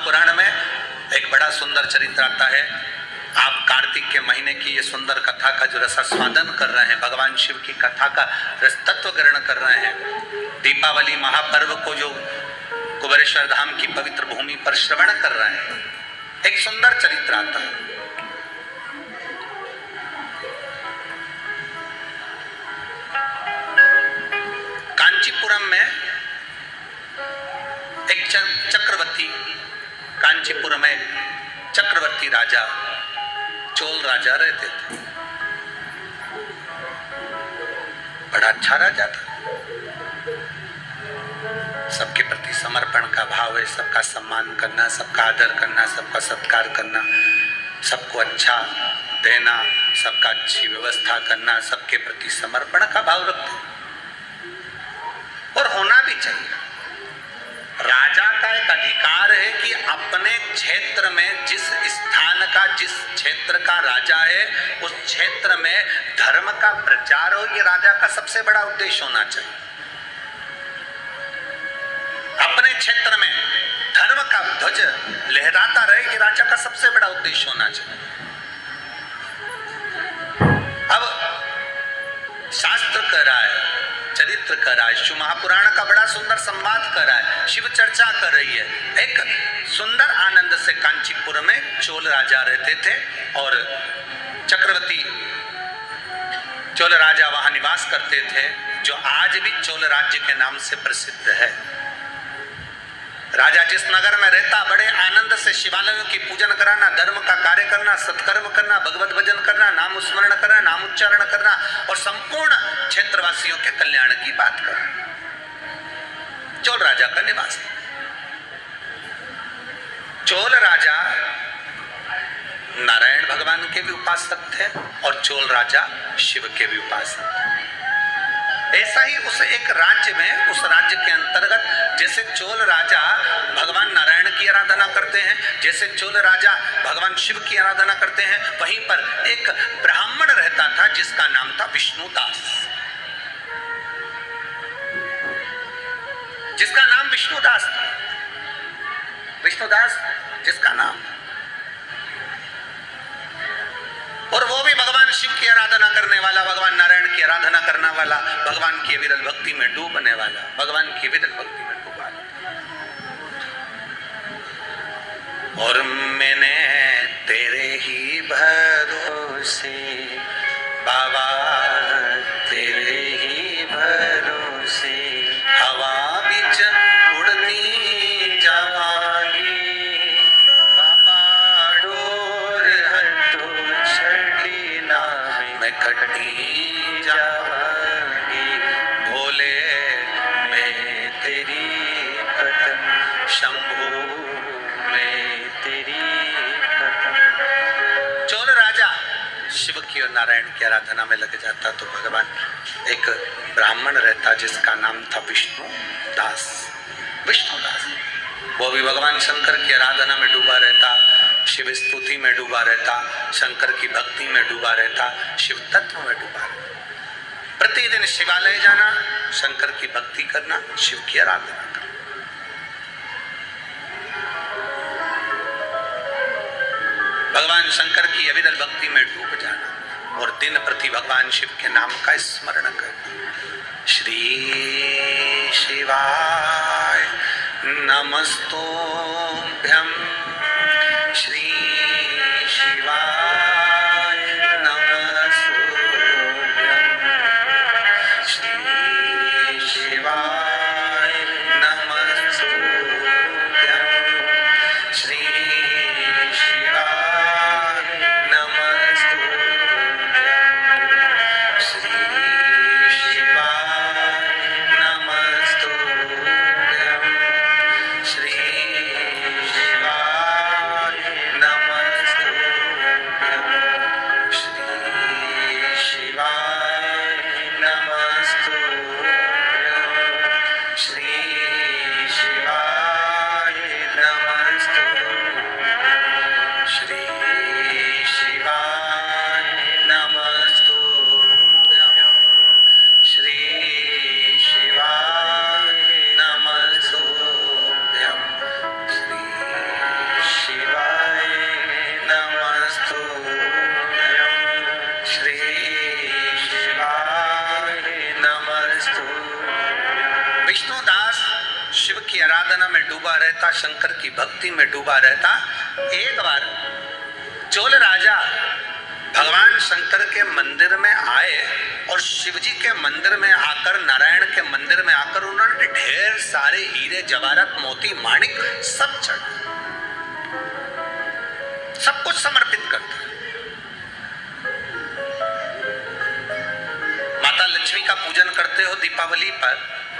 महापुराण में एक बड़ा सुंदर चरित्र आता है। आप कार्तिक के महीने की ये सुंदर कथा का जो रसास्वादन कर रहे हैं, भगवान शिव की कथा का रस तत्व ग्रहण कर रहे हैं, दीपावली महापर्व को जो कुबेरेश्वर धाम की पवित्र भूमि पर श्रवण कर रहे हैं, एक सुंदर चरित्र आता है। कांचीपुरम में एक चक्रवर्ती, कांचीपुरम में चक्रवर्ती राजा, चोल राजा रहते थे। बड़ा अच्छा राजा था, सबके प्रति समर्पण का भाव है, सबका सम्मान करना, सबका आदर करना, सबका सत्कार करना, सबको अच्छा देना, सबका अच्छी व्यवस्था करना, सबके प्रति समर्पण का भाव रखते और होना भी चाहिए। राजा का एक अधिकार है कि अपने क्षेत्र में जिस स्थान का, जिस क्षेत्र का राजा है, उस क्षेत्र में धर्म का प्रचार हो, ये राजा का सबसे बड़ा उद्देश्य होना चाहिए। अपने क्षेत्र में धर्म का ध्वज लहराता रहे, ये राजा का सबसे बड़ा उद्देश्य होना चाहिए। अब शास्त्र कह रहा है, चरित्र कर रहा है, शिव महापुराण का बड़ा सुंदर संवाद कर रहा है, शिव चर्चा कर रही है। एक सुंदर आनंद से कांचीपुर में चोल राजा रहते थे और चक्रवर्ती चोल राजा वहां निवास करते थे, जो आज भी चोल राज्य के नाम से प्रसिद्ध है। राजा जिस नगर में रहता, बड़े आनंद से शिवालयों की पूजन कराना, धर्म का कार्य करना, सत्कर्म करना, भगवत भजन करना, नाम स्मरण करना, नाम उच्चारण करना और संपूर्ण क्षेत्रवासियों के कल्याण की बात करना, चोल राजा का निवास था। चोल राजा नारायण भगवान के भी उपासक थे और चोल राजा शिव के भी उपासक थे। ऐसा ही उस एक राज्य में, उस राज्य के अंतर्गत, जैसे चोल राजा भगवान नारायण की आराधना करते हैं, जैसे चोल राजा भगवान शिव की आराधना करते हैं, वहीं पर एक ब्राह्मण रहता था जिसका नाम था विष्णुदास, जिसका नाम विष्णुदास था। विष्णुदास जिसका नाम, और वो भी भगवान शिव की आराधना करने वाला, भगवान नारायण की आराधना करने वाला, भगवान की विरल भक्ति में डूबने वाला, भगवान की विरल भक्ति में डूबा। और मैंने तेरे ही भरोसे बाबा, तेरे ही भरोसे हवा बिच उड़नी जावांगी बाबा, डोर हटो छड़ी ना मैं कटी जावांगी, भोले मैं तेरी पतन, शंभू मैं तेरी पतन। चोल राजा शिव की और नारायण की आराधना में लग जाता तो भगवान, एक ब्राह्मण रहता जिसका नाम था विष्णुदास, विष्णुदास, वो भी भगवान शंकर की आराधना में डूबा रहता, शिव स्तुति में डूबा रहता, शंकर की भक्ति में डूबा रहता, शिव तत्व में डूबा रहता। प्रतिदिन शिवालय जाना, शंकर की भक्ति करना, शिव की आराधना करना। भगवान शंकर की अविरल भक्ति में डूब जाना और दिन प्रति भगवान शिव के नाम का स्मरण करना। श्री शिवाय नमस्तुभ्यं, श्री शिवाय नमस्तुभ्यं, श्री शिवाय नमस्तुभ्यं, श्री डूबा रहता, शंकर की भक्ति में डूबा रहता। एक बार चोल राजा भगवान शंकर के मंदिर में आए और शिव जी के मंदिर में आकर, नारायण के मंदिर में आकर उन्होंने ढेर सारे हीरे जवाहरात मोती माणिक सब चढ़ा, सब कुछ समर्पित करता। माता लक्ष्मी का पूजन करते हो दीपावली पर,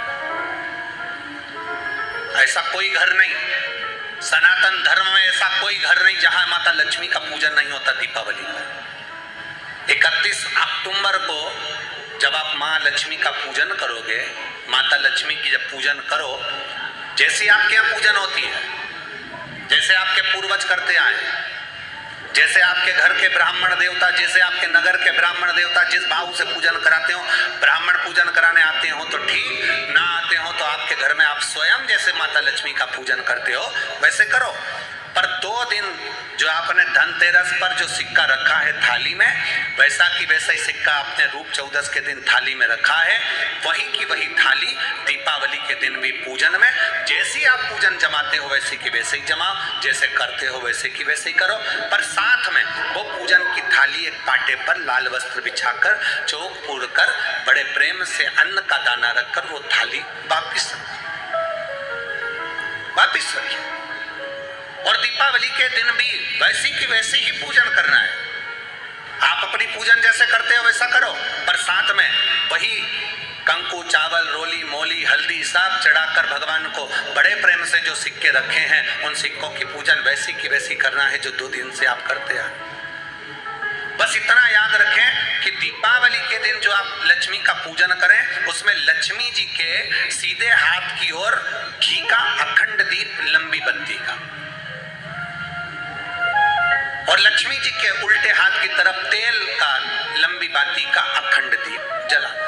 ऐसा कोई घर नहीं, सनातन धर्म में ऐसा कोई घर नहीं जहां माता लक्ष्मी का पूजन नहीं होता दीपावली पर। 31 अक्टूबर को जब आप माँ लक्ष्मी का पूजन करोगे, माता लक्ष्मी की जब पूजन करो, जैसी आपके यहाँ पूजन होती है, जैसे आपके पूर्वज करते आए, जैसे आपके घर के ब्राह्मण देवता, जैसे आपके नगर के ब्राह्मण देवता जिस भाव से पूजन कराते हो, ब्राह्मण पूजन कराने आते हो तो ठीक, ना आते हो तो आपके घर में आप स्वयं जैसे माता लक्ष्मी का पूजन करते हो वैसे करो। पर 2 दिन जो आपने धनतेरस पर जो सिक्का रखा है थाली में, वैसा की वैसा ही सिक्का आपने रूप 14 के दिन थाली में रखा है, वही की वही थाली दीपावली के दिन भी पूजन में जैसी आप पूजन जमाते हो वैसे की वैसे ही जमाओ, जैसे करते हो वैसे की वैसे ही करो। पर साथ में वो पूजन की थाली एक पाटे पर लाल वस्त्र बिछाकर, चौक पूर कर, बड़े प्रेम से अन्न का दाना रखकर वो थाली वापिस रखिए। और दीपावली के दिन भी वैसी की वैसे ही पूजन करना है। आप अपनी पूजन जैसे करते हो वैसा करो, पर साथ में वही कंकु, चावल, रोली, मोली, हल्दी सब चढ़ाकर भगवान को बड़े प्रेम से जो सिक्के रखे हैं उन सिक्कों की पूजन वैसी की वैसी करना है जो 2 दिन से आप करते हैं। बस इतना याद रखें कि दीपावली के दिन जो आप लक्ष्मी का पूजन करें उसमें लक्ष्मी जी के सीधे हाथ की ओर घी का अखंड दीप, लंबी बत्ती का, और लक्ष्मी जी के उल्टे हाथ की तरफ तेल का लंबी बाती का अखंड दीप जलाना,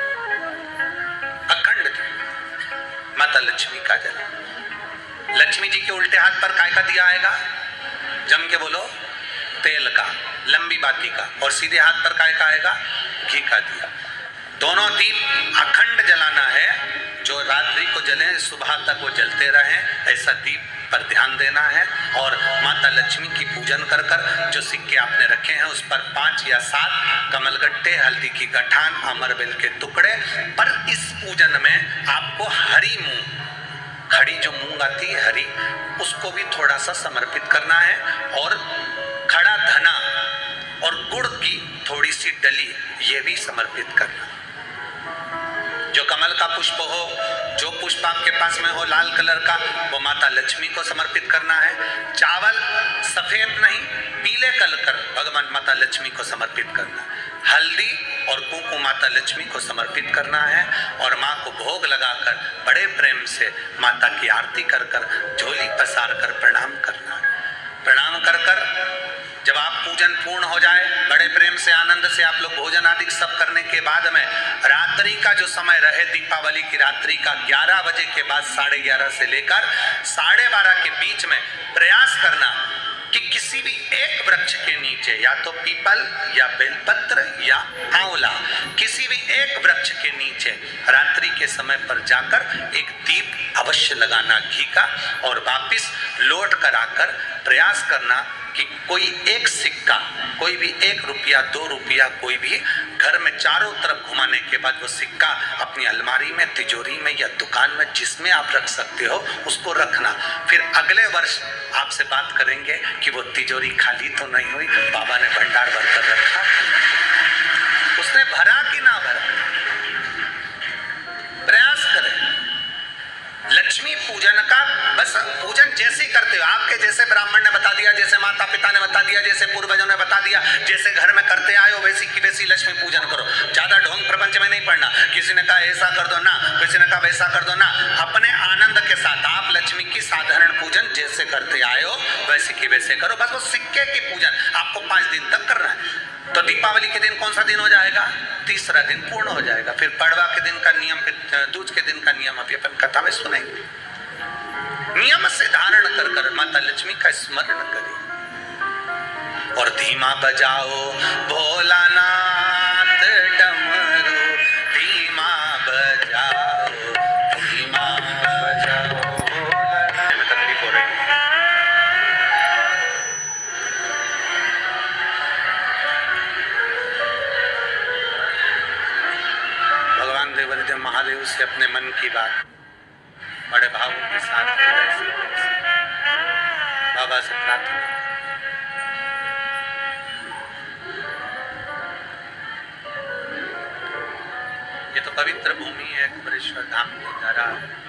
अखंड दीप माता लक्ष्मी का जला। लक्ष्मी जी के उल्टे हाथ पर काय का दिया आएगा? जम के बोलो, तेल का, लंबी बाती का, और सीधे हाथ पर काय का आएगा? घी का दिया। दोनों दीप अखंड जलाना है, जो रात्रि को जले सुबह तक वो जलते रहे, ऐसा दीप पर ध्यान देना है। और माता लक्ष्मी की पूजन कर कर जो सिक्के आपने रखे हैं उस पर 5 या 7 कमलगट्टे, हल्दी की गठान, अमरबेल के टुकड़े। पर इस पूजन में आपको हरी मूंग, खड़ी जो मूंग आती है हरी, उसको भी थोड़ा सा समर्पित करना है, और खड़ा धना और गुड़ की थोड़ी सी डली ये भी समर्पित करना। जो कमल का पुष्प हो, जो पुष्प आपके पास में हो लाल कलर का, वो माता लक्ष्मी को समर्पित करना है। चावल सफेद नहीं, पीले कलर कर भगवान माता लक्ष्मी को समर्पित करना। हल्दी और कुंकु माता लक्ष्मी को समर्पित करना है, और माँ को भोग लगाकर बड़े प्रेम से माता की आरती कर कर, झोली पसार कर प्रणाम करना है। प्रणाम कर कर जब आप पूजन पूर्ण हो जाए, बड़े प्रेम से आनंद से आप लोग भोजन आदि सब करने के बाद में रात्रि का जो समय रहे, दीपावली की रात्रि का 11 बजे के बाद 11:30 से लेकर 12:30 के बीच में प्रयास करना कि किसी भी एक वृक्ष के नीचे, या तो पीपल या बेलपत्र या आंवला, किसी भी एक वृक्ष के नीचे रात्रि के समय पर जाकर एक दीप अवश्य लगाना घी का, और वापिस लौट कर आकर प्रयास करना कि कोई एक सिक्का, कोई भी 1 रुपया 2 रुपया, कोई भी घर में चारों तरफ घुमाने के बाद वो सिक्का अपनी अलमारी में, तिजोरी में या दुकान में जिसमें आप रख सकते हो उसको रखना। फिर अगले वर्ष आपसे बात करेंगे कि वो तिजोरी खाली तो नहीं हुई, बाबा ने भंडार भर कर रखा, उसने भरा कि ना भरा। प्रयास करें लक्ष्मी पूजन का, बस पूजन जैसे करते हो, आपके जैसे ब्राह्मण ने बता दिया, जैसे माता पिता ने बता दिया, जैसे पूर्वजों ने बता दिया, जैसे घर में करते आए हो वैसी की वैसी लक्ष्मी पूजन करो। ज्यादा ढोंग प्रपंच में नहीं पड़ना, किसी ने कहा ऐसा कर दो ना, किसी ने कहा वैसा कर दो ना। अपने आनंद के साथ आप लक्ष्मी की साधारण पूजन जैसे करते आए हो वैसे की वैसे करो। बस वो सिक्के की पूजन आपको 5 दिन तक करना है। तो दीपावली के दिन कौन सा दिन हो जाएगा? 3रा दिन पूर्ण हो जाएगा। फिर पड़वा के दिन का नियम, फिर दूज के दिन का नियम अभी अपन कथा में सुनेंगे। नियम से धारण कर कर माता लक्ष्मी का स्मरण करें, और धीमा बजाओ भोलानाथ डमरू, धीमा बजाओ भोलानाथ। बाबा से प्रार्थना। ये तो पवित्र भूमि है, कुबेरेश्वर धाम की धरा,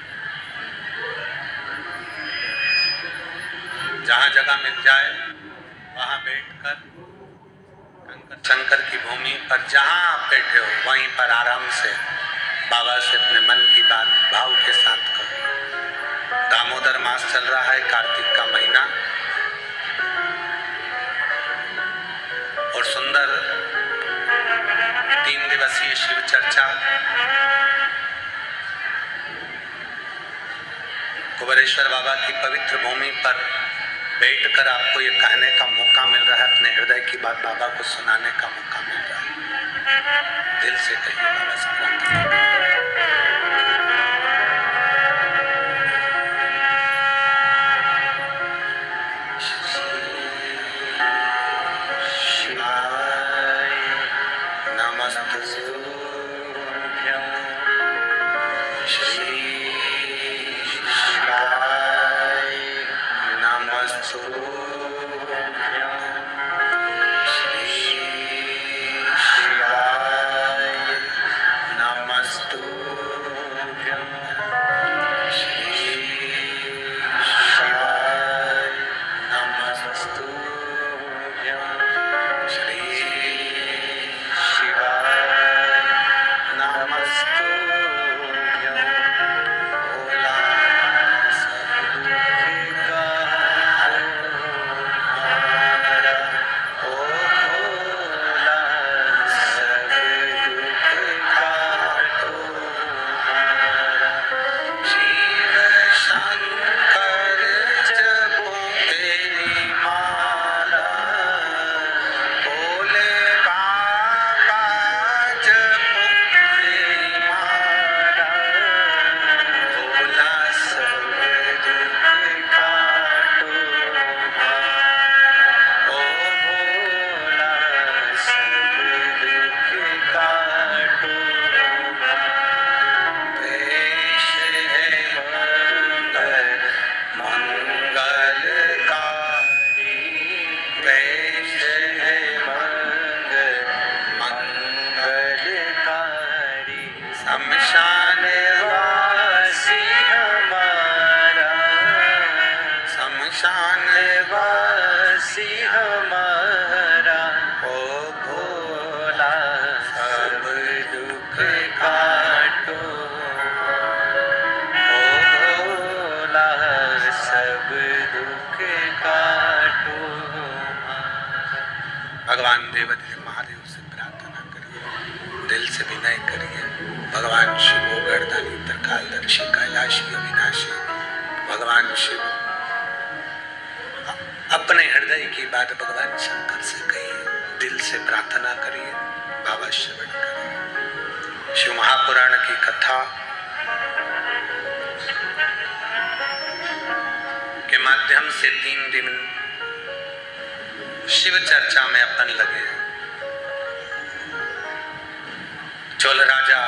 जहाँ जगह मिल जाए वहाँ बैठकर कंकर शंकर की भूमि पर जहाँ आप बैठे हो वहीं पर आराम से बाबा से अपने मन की बात भाव के साथ करो। दामोदर मास चल रहा है, कार्तिक का महीना, और सुंदर 3 दिवसीय शिव चर्चा कुबेरेश्वर बाबा की पवित्र भूमि पर बैठकर आपको ये कहने का मौका मिल रहा है, अपने हृदय की बात बाबा को सुनाने का मौका मिल रहा है। दिल से कहिए बाबा से प्रार्थना। भगवान देवदेव महादेव से प्रार्थना करिए, दिल से विनय करिए। भगवान शिव गर्दानी त्रिकालदर्शी कैलाशी अविनाशी भगवान शिव, अपने हृदय की बात भगवान शंकर से कहिए, दिल से प्रार्थना करिए, बाबा श्रवण करिए। शिव महापुराण की कथा के माध्यम से 3 दिन शिव चर्चा में अपन लगे। चोल राजा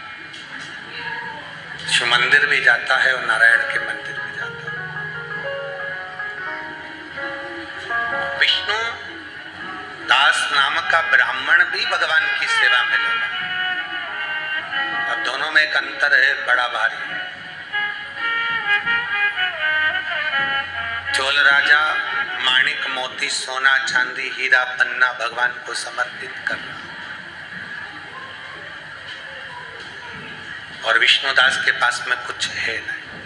शिव मंदिर भी जाता है और नारायण के मंदिर भी जाता है। विष्णु दास नाम का ब्राह्मण भी भगवान की सेवा में लगा। अब दोनों में एक अंतर है बड़ा भारी। चोल राजा माणिक मोती सोना चांदी हीरा पन्ना भगवान को समर्पित कर रहा, और विष्णुदास के पास में कुछ है नहीं।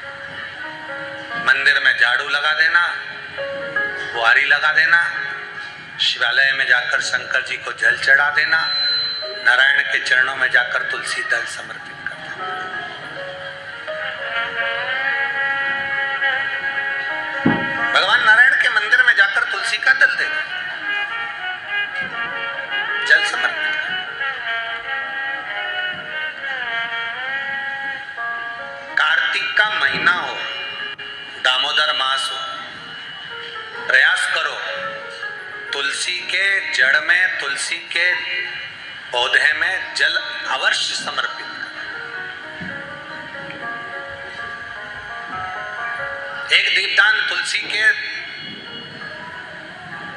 मंदिर में झाड़ू लगा देना, बुहारी लगा देना, शिवालय में जाकर शंकर जी को जल चढ़ा देना, नारायण के चरणों में जाकर तुलसी दल समर्पित कर देना। भगवान नारायण के मंदिर में जाकर तुलसी का दल देना, जल समर्पित करना। कार्तिक का महीना हो, दामोदर मास हो, प्रयास करो तुलसी के जड़ में, तुलसी के पौधे में जल अवश्य समर्पित करो। एक दीपदान तुलसी के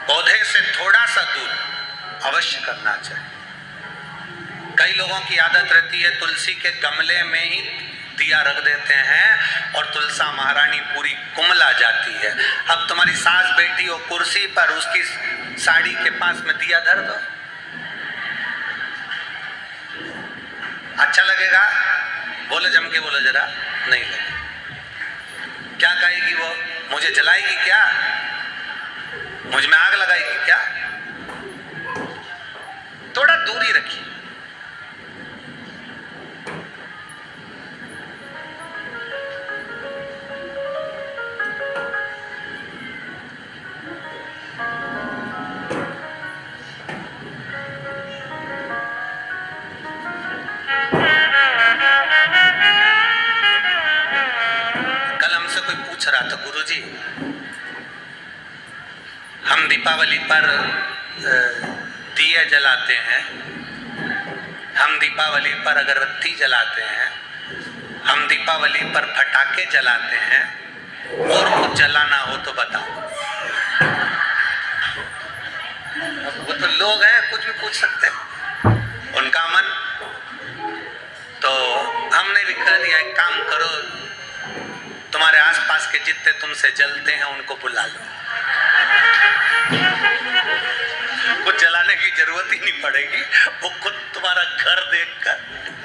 पौधे से थोड़ा सा दूर अवश्य करना चाहिए। कई लोगों की आदत रहती है तुलसी के गमले में ही दिया रख देते हैं और तुलसा महारानी पूरी कुमला जाती है। अब तुम्हारी सास बैठी हो कुर्सी पर, उसकी साड़ी के पास में दिया धर दो, अच्छा लगेगा? बोलो, जम के बोलो जरा। नहीं लगेगा। क्या कहेगी वो? मुझे जलाएगी क्या? मुझ में आग लगाएगी क्या? थोड़ा दूरी रखिए। रहा था गुरुजी, हम दीपावली पर दिए जलाते हैं, हम दीपावली पर अगरबत्ती जलाते हैं, हम दीपावली पर पटाखे जलाते हैं, और कुछ जलाना हो तो बताओ। वो तो लोग हैं, कुछ भी पूछ सकते हैं, उनका मन। तो हमने भी कह दिया एक काम करो, तुम्हारे आसपास के जितने तुमसे जलते हैं उनको बुला लो, कुछ जलाने की जरूरत ही नहीं पड़ेगी, वो खुद तुम्हारा घर देखकर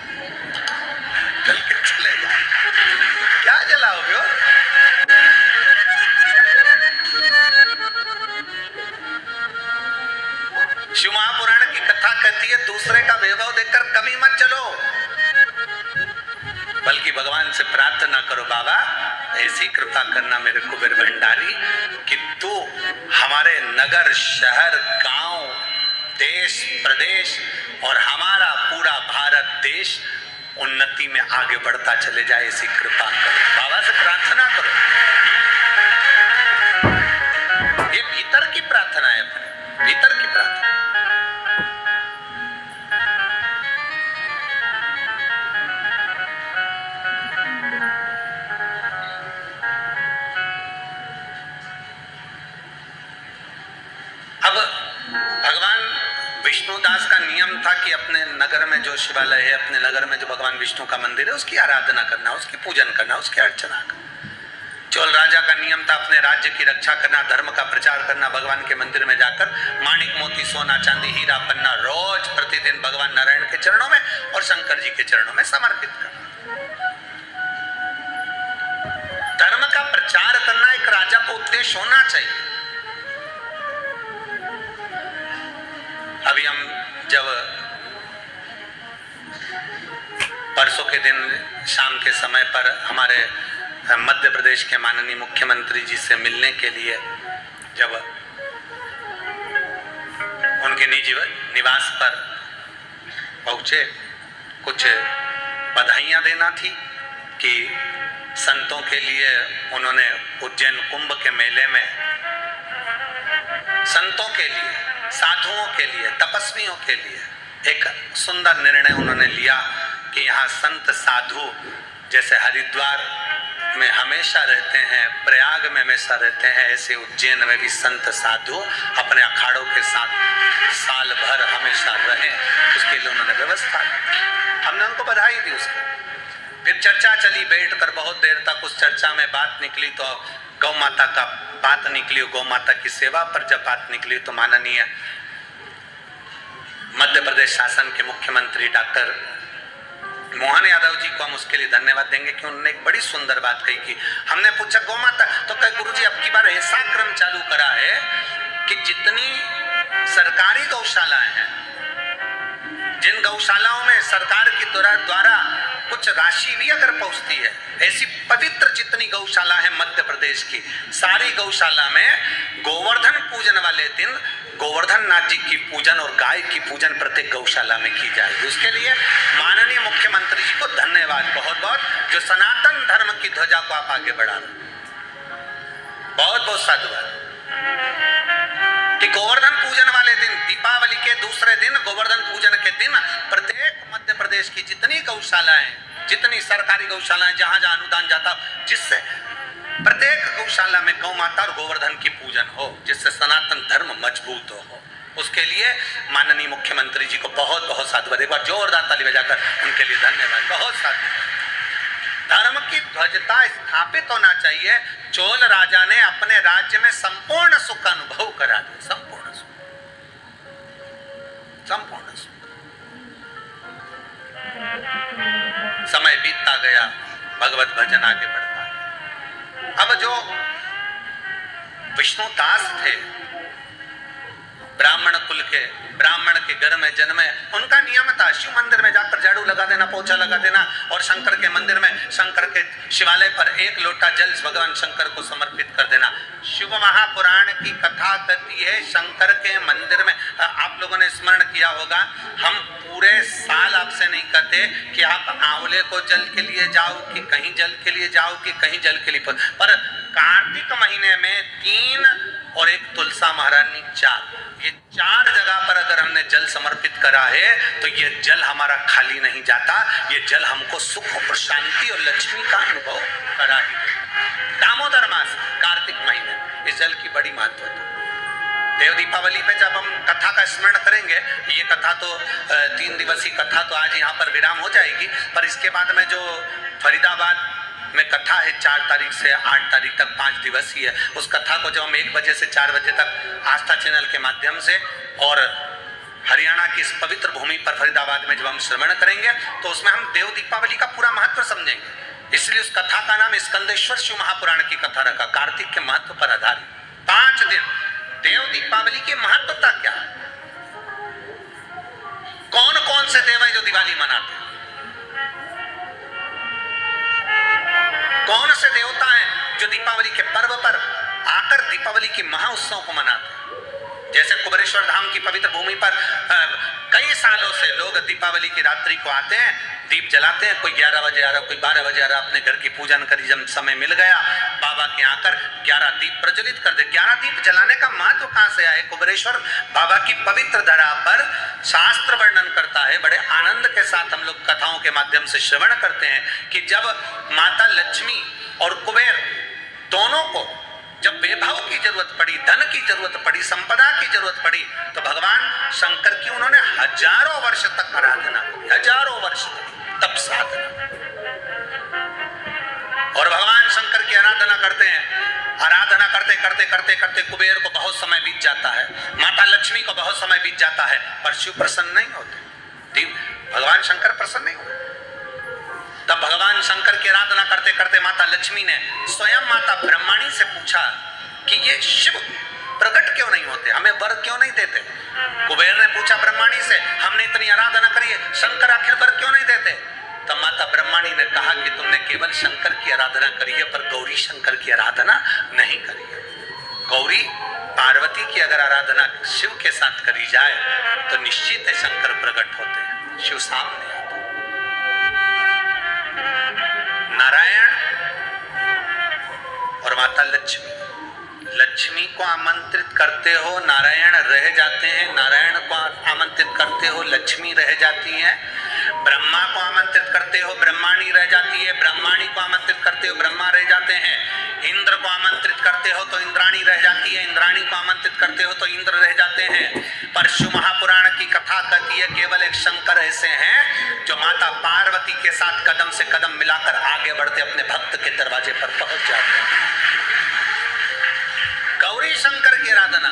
चल के चलेगा। क्या जलाओगे? शिव महापुराण की कथा कहती है दूसरे का वैभव देखकर कभी मत चलो, बल्कि भगवान से प्रार्थना करो, बाबा ऐसी कृपा करना मेरे कुबेर भंडारी कि तू हमारे नगर, शहर, गांव, देश, प्रदेश और हमारा पूरा भारत देश उन्नति में आगे बढ़ता चले जाए, ऐसी कृपा करो। बाबा से प्रार्थना करो। ये भीतर की प्रार्थना है, अपने भीतर की प्रार्थना। अब भगवान विष्णुदास का नियम था कि अपने नगर में जो शिवालय है, अपने नगर में जो भगवान विष्णु का मंदिर है, उसकी आराधना करना, उसकी पूजन करना, उसकी अर्चना करना। चोल राजा का नियम था अपने राज्य की रक्षा करना, धर्म का प्रचार करना, भगवान के मंदिर में जाकर माणिक मोती, सोना, चांदी, हीरा, पन्ना रोज प्रतिदिन भगवान नारायण के चरणों में और शंकर जी के चरणों में समर्पित करना। धर्म का प्रचार करना एक राजा का उद्देश्य होना चाहिए। अभी हम जब परसों के दिन शाम के समय पर हमारे मध्य प्रदेश के माननीय मुख्यमंत्री जी से मिलने के लिए जब उनके निजी निवास पर पहुंचे, कुछ बधाइयां देना थी कि संतों के लिए उन्होंने उज्जैन कुंभ के मेले में संतों के लिए, साधुओं के लिए, तपस्वियों के लिए एक सुंदर निर्णय उन्होंने लिया कि यहाँ संत साधु जैसे हरिद्वार में हमेशा रहते हैं, प्रयाग में हमेशा रहते हैं, ऐसे उज्जैन में भी संत साधु अपने अखाड़ों के साथ साल भर हमेशा रहे, उसके लिए उन्होंने व्यवस्था की। हमने उनको बधाई दी। उसकी फिर चर्चा चली, बैठकर बहुत देर तक उस चर्चा में बात निकली तो गौ माता का बात निकली। गौ माता की सेवा पर जब बात निकली तो माननीय मध्य प्रदेश शासन के मुख्यमंत्री डॉक्टर मोहन यादव जी को हम उसके लिए धन्यवाद देंगे कि उन्होंने एक बड़ी सुंदर बात कही कि हमने पूछा गौ माता, तो कहे गुरुजी अब की बार ऐसा क्रम चालू करा है कि जितनी सरकारी गौशालाएं हैं, जिन गौशालाओं में सरकार के द्वारा कुछ राशि भी अगर पहुंचती है, ऐसी पवित्र जितनी गौशाला है मध्य प्रदेश की, सारी गौशाला में गोवर्धन पूजन वाले दिन गोवर्धन नाथ जी की पूजन और गाय की पूजन प्रत्येक गौशाला में की जाएगी। उसके लिए माननीय मुख्यमंत्री जी को धन्यवाद बहुत बहुत, जो सनातन धर्म की ध्वजा को आप आगे बढ़ा रहे, बहुत बहुत साधुवाद। कि गोवर्धन पूजन वाले दिन, दीपावली के दूसरे दिन, गोवर्धन पूजन के दिन प्रत्येक मध्य प्रदेश की जितनी गौशालाएं, जितनी सरकारी गौशालाएं, जहां जहां अनुदान जाता, जिससे प्रत्येक गौशाला में गौ माता और गोवर्धन की पूजन हो, जिससे सनातन धर्म मजबूत हो। उसके लिए माननीय मुख्यमंत्री जी को बहुत बहुत साधुवाद, एक बार जोरदार ताली बजाकर उनके लिए धन्यवाद, बहुत साधुवाद। धर्म की ध्वजता स्थापित होना चाहिए। चोल राजा ने अपने राज्य में संपूर्ण सुख अनुभव करा दिया, संपूर्ण सुख, संपूर्ण सुख। समय बीतता गया, भगवत भजन आगे बढ़ता गया। अब जो विष्णुदास थे, ब्राह्मण कुल के, ब्राह्मण के घर में जन्मे, उनका नियम था शिव मंदिर में जाकर झाड़ू लगा देना, पोछा लगा देना, और शंकर के मंदिर में, शंकर के शिवालय पर एक लोटा जल भगवान शंकर को समर्पित कर देना। शिव महापुराण की कथा कहती है शंकर के मंदिर में, आप लोगों ने स्मरण किया होगा, हम पूरे साल आपसे नहीं कहते कि आप आंवले को जल के लिए जाओ, कि कहीं जल के लिए जाओ, कि कहीं जल के लिए, पर कार्तिक महीने में 3 और 1 तुलसा महारानी 4, ये 4 जगह पर अगर हमने जल समर्पित करा है तो ये जल हमारा खाली नहीं जाता, ये जल हमको सुख और शांति और लक्ष्मी का अनुभव करा ही देता। दामोदर मास, कार्तिक महीने, इस जल की बड़ी महत्वता है। देव दीपावली पे जब हम कथा का स्मरण करेंगे, ये कथा तो 3 दिवसीय कथा तो आज यहाँ पर विराम हो जाएगी, पर इसके बाद में जो फरीदाबाद में कथा है 4 तारीख से 8 तारीख तक 5 दिवसीय है, उस कथा को जब हम 1 बजे से 4 बजे तक आस्था चैनल के माध्यम से और हरियाणा की इस पवित्र भूमि पर फरीदाबाद में जब हम श्रवण करेंगे तो उसमें हम देव दीपावली का पूरा महत्व समझेंगे। इसलिए उस कथा का नाम स्कंदेश्वर शिव महापुराण की कथा रखा, कार्तिक के महत्व पर आधारित। 5 दिन देव दीपावली की महत्वता क्या है? कौन कौन से देव है जो दिवाली मनाते हैं? कौन से देवता हैं जो दीपावली के पर्व पर आकर दीपावली की महाउत्सव को मनाते हैं? जैसे कुबेरेश्वर धाम की पवित्र भूमि पर कई सालों से लोग दीपावली की रात्रि को आते हैं, दीप जलाते हैं, कोई 11 बजे आ रहा, कोई 12 बजे आ रहा, अपने घर की पूजन करी, जब समय मिल गया बाबा के आकर 11 दीप प्रज्वलित कर दे। 11 दीप जलाने का महत्व कहां से आए? कुबेरेश्वर बाबा की पवित्र धरा पर शास्त्र वर्णन करता है, बड़े आनंद के साथ हम लोग कथाओं के माध्यम से श्रवण करते हैं कि जब माता लक्ष्मी और कुबेर दोनों को जब वैभव की जरूरत पड़ी, धन की जरूरत पड़ी, संपदा की जरूरत पड़ी, तो भगवान शंकर की उन्होंने हजारों वर्ष तक आराधना की, हजारों वर्ष तप साधना। और भगवान शंकर की आराधना करते हैं, आराधना करते करते करते करते कुबेर को बहुत समय बीत जाता है, माता लक्ष्मी को बहुत समय बीत जाता है, पर शिव प्रसन्न नहीं होते, भगवान शंकर प्रसन्न नहीं होते। तब भगवान शंकर की आराधना करते करते माता लक्ष्मी ने स्वयं माता ब्रह्माणी से पूछा कि ये शिव प्रकट क्यों नहीं होते, हमें वर क्यों नहीं देते? कुबेर ने पूछा ब्रह्माणी से, हमने इतनी आराधना करी है, शंकर आखिर वर क्यों नहीं देते? तब माता ब्रह्माणी ने कहा कि तुमने केवल शंकर की आराधना करी है, पर गौरी शंकर की आराधना नहीं करी है। गौरी पार्वती की अगर आराधना शिव के साथ करी जाए तो निश्चित है शंकर प्रकट होते हैं, शिव सामने आते। नारायण और माता लक्ष्मी, लक्ष्मी को आमंत्रित करते हो, नारायण रह जाते हैं, नारायण को आमंत्रित करते हो, लक्ष्मी रह जाती है, ब्रह्मा को आमंत्रित करते हो, ब्रह्माणी रह जाती है, ब्रह्माणी को आमंत्रित करते हो, ब्रह्मा रह जाते हैं, इंद्र को आमंत्रित करते हो तो इंद्राणी रह जाती है, इंद्राणी को आमंत्रित करते हो तो इंद्र रह जाते हैं। पर शिव महापुराण की कथा कहती है केवल एक शंकर ऐसे हैं जो माता पार्वती के साथ कदम से कदम मिलाकर आगे बढ़ते अपने भक्त के दरवाजे पर पहुंच जाते हैं। गौरी शंकर की आराधना,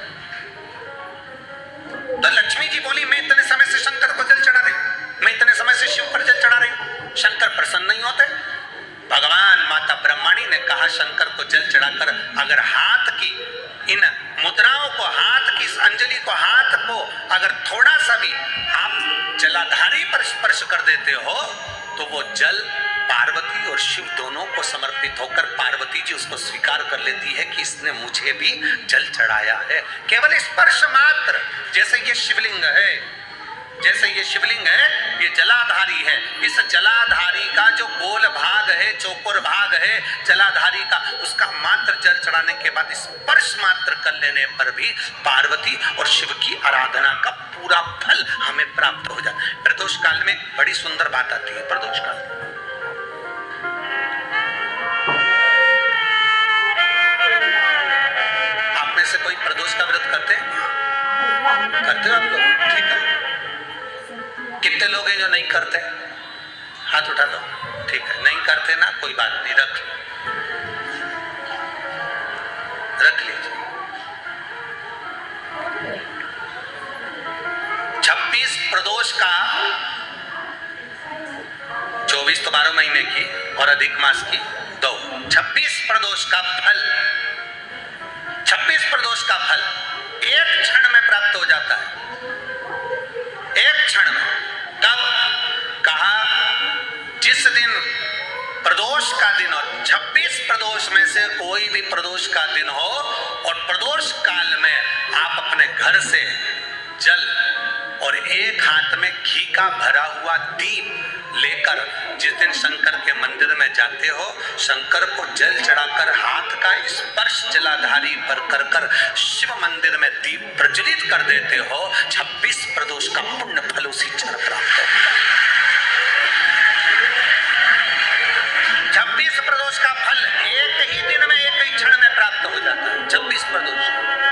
तो लक्ष्मी जी बोली मैं इतने समय से शंकर को जल चढ़ा रही हूं, मैं इतने समय से शिव पर जल चढ़ा रही हूं, शंकर प्रसन्न नहीं होते। भगवान माता ब्रह्माणी ने कहा शंकर को जल चढ़ाकर अगर हाथ की इन मुद्राओं को, हाथ की इस अंजलि को, हाथ को अगर थोड़ा सा भी आप जलाधारी पर स्पर्श कर देते हो तो वो जल पार्वती और शिव दोनों को समर्पित होकर पार्वती जी उसको स्वीकार कर लेती है कि इसने मुझे भी जल चढ़ाया है। केवल स्पर्श मात्र, जैसे ये शिवलिंग है, जैसे ये शिवलिंग है, ये जलाधारी है, इस जलाधारी का जो गोल भाग है, चौकोर भाग है जलाधारी का, उसका मात्र जल चढ़ाने के बाद स्पर्श मात्र कर लेने पर भी पार्वती और शिव की आराधना का पूरा फल हमें प्राप्त हो जाता है। प्रदोष काल में बड़ी सुंदर बात आती है। प्रदोष काल से कोई प्रदोष का व्रत करते हैं? करते हो आप लोग? ठीक है। कितने लोग हैं जो नहीं करते? हाथ उठा लो। ठीक है, नहीं करते ना, कोई बात नहीं, रख लीजिए। 26 प्रदोष का, 24 तो 12 महीने की और अधिक मास की 2, 26 प्रदोष का फल, 26 प्रदोष का फल एक क्षण में प्राप्त हो जाता है। एक क्षण में। कब? कहा जिस दिन प्रदोष का दिन हो, 26 प्रदोष में से कोई भी प्रदोष का दिन हो और प्रदोष काल में आप अपने घर से जल और एक हाथ में घी का भरा हुआ दीप लेकर जिस दिन शंकर के मंदिर में जाते हो, शंकर को जल चढ़ाकर हाथ का स्पर्श जलाधारी पर कर शिव मंदिर में दीप प्रज्वलित कर देते हो, 26 प्रदोष का पुण्य फल उसी क्षण प्राप्त होगा। 26 प्रदोष का फल एक ही दिन में, एक ही क्षण में प्राप्त हो जाता है। 26 प्रदोष।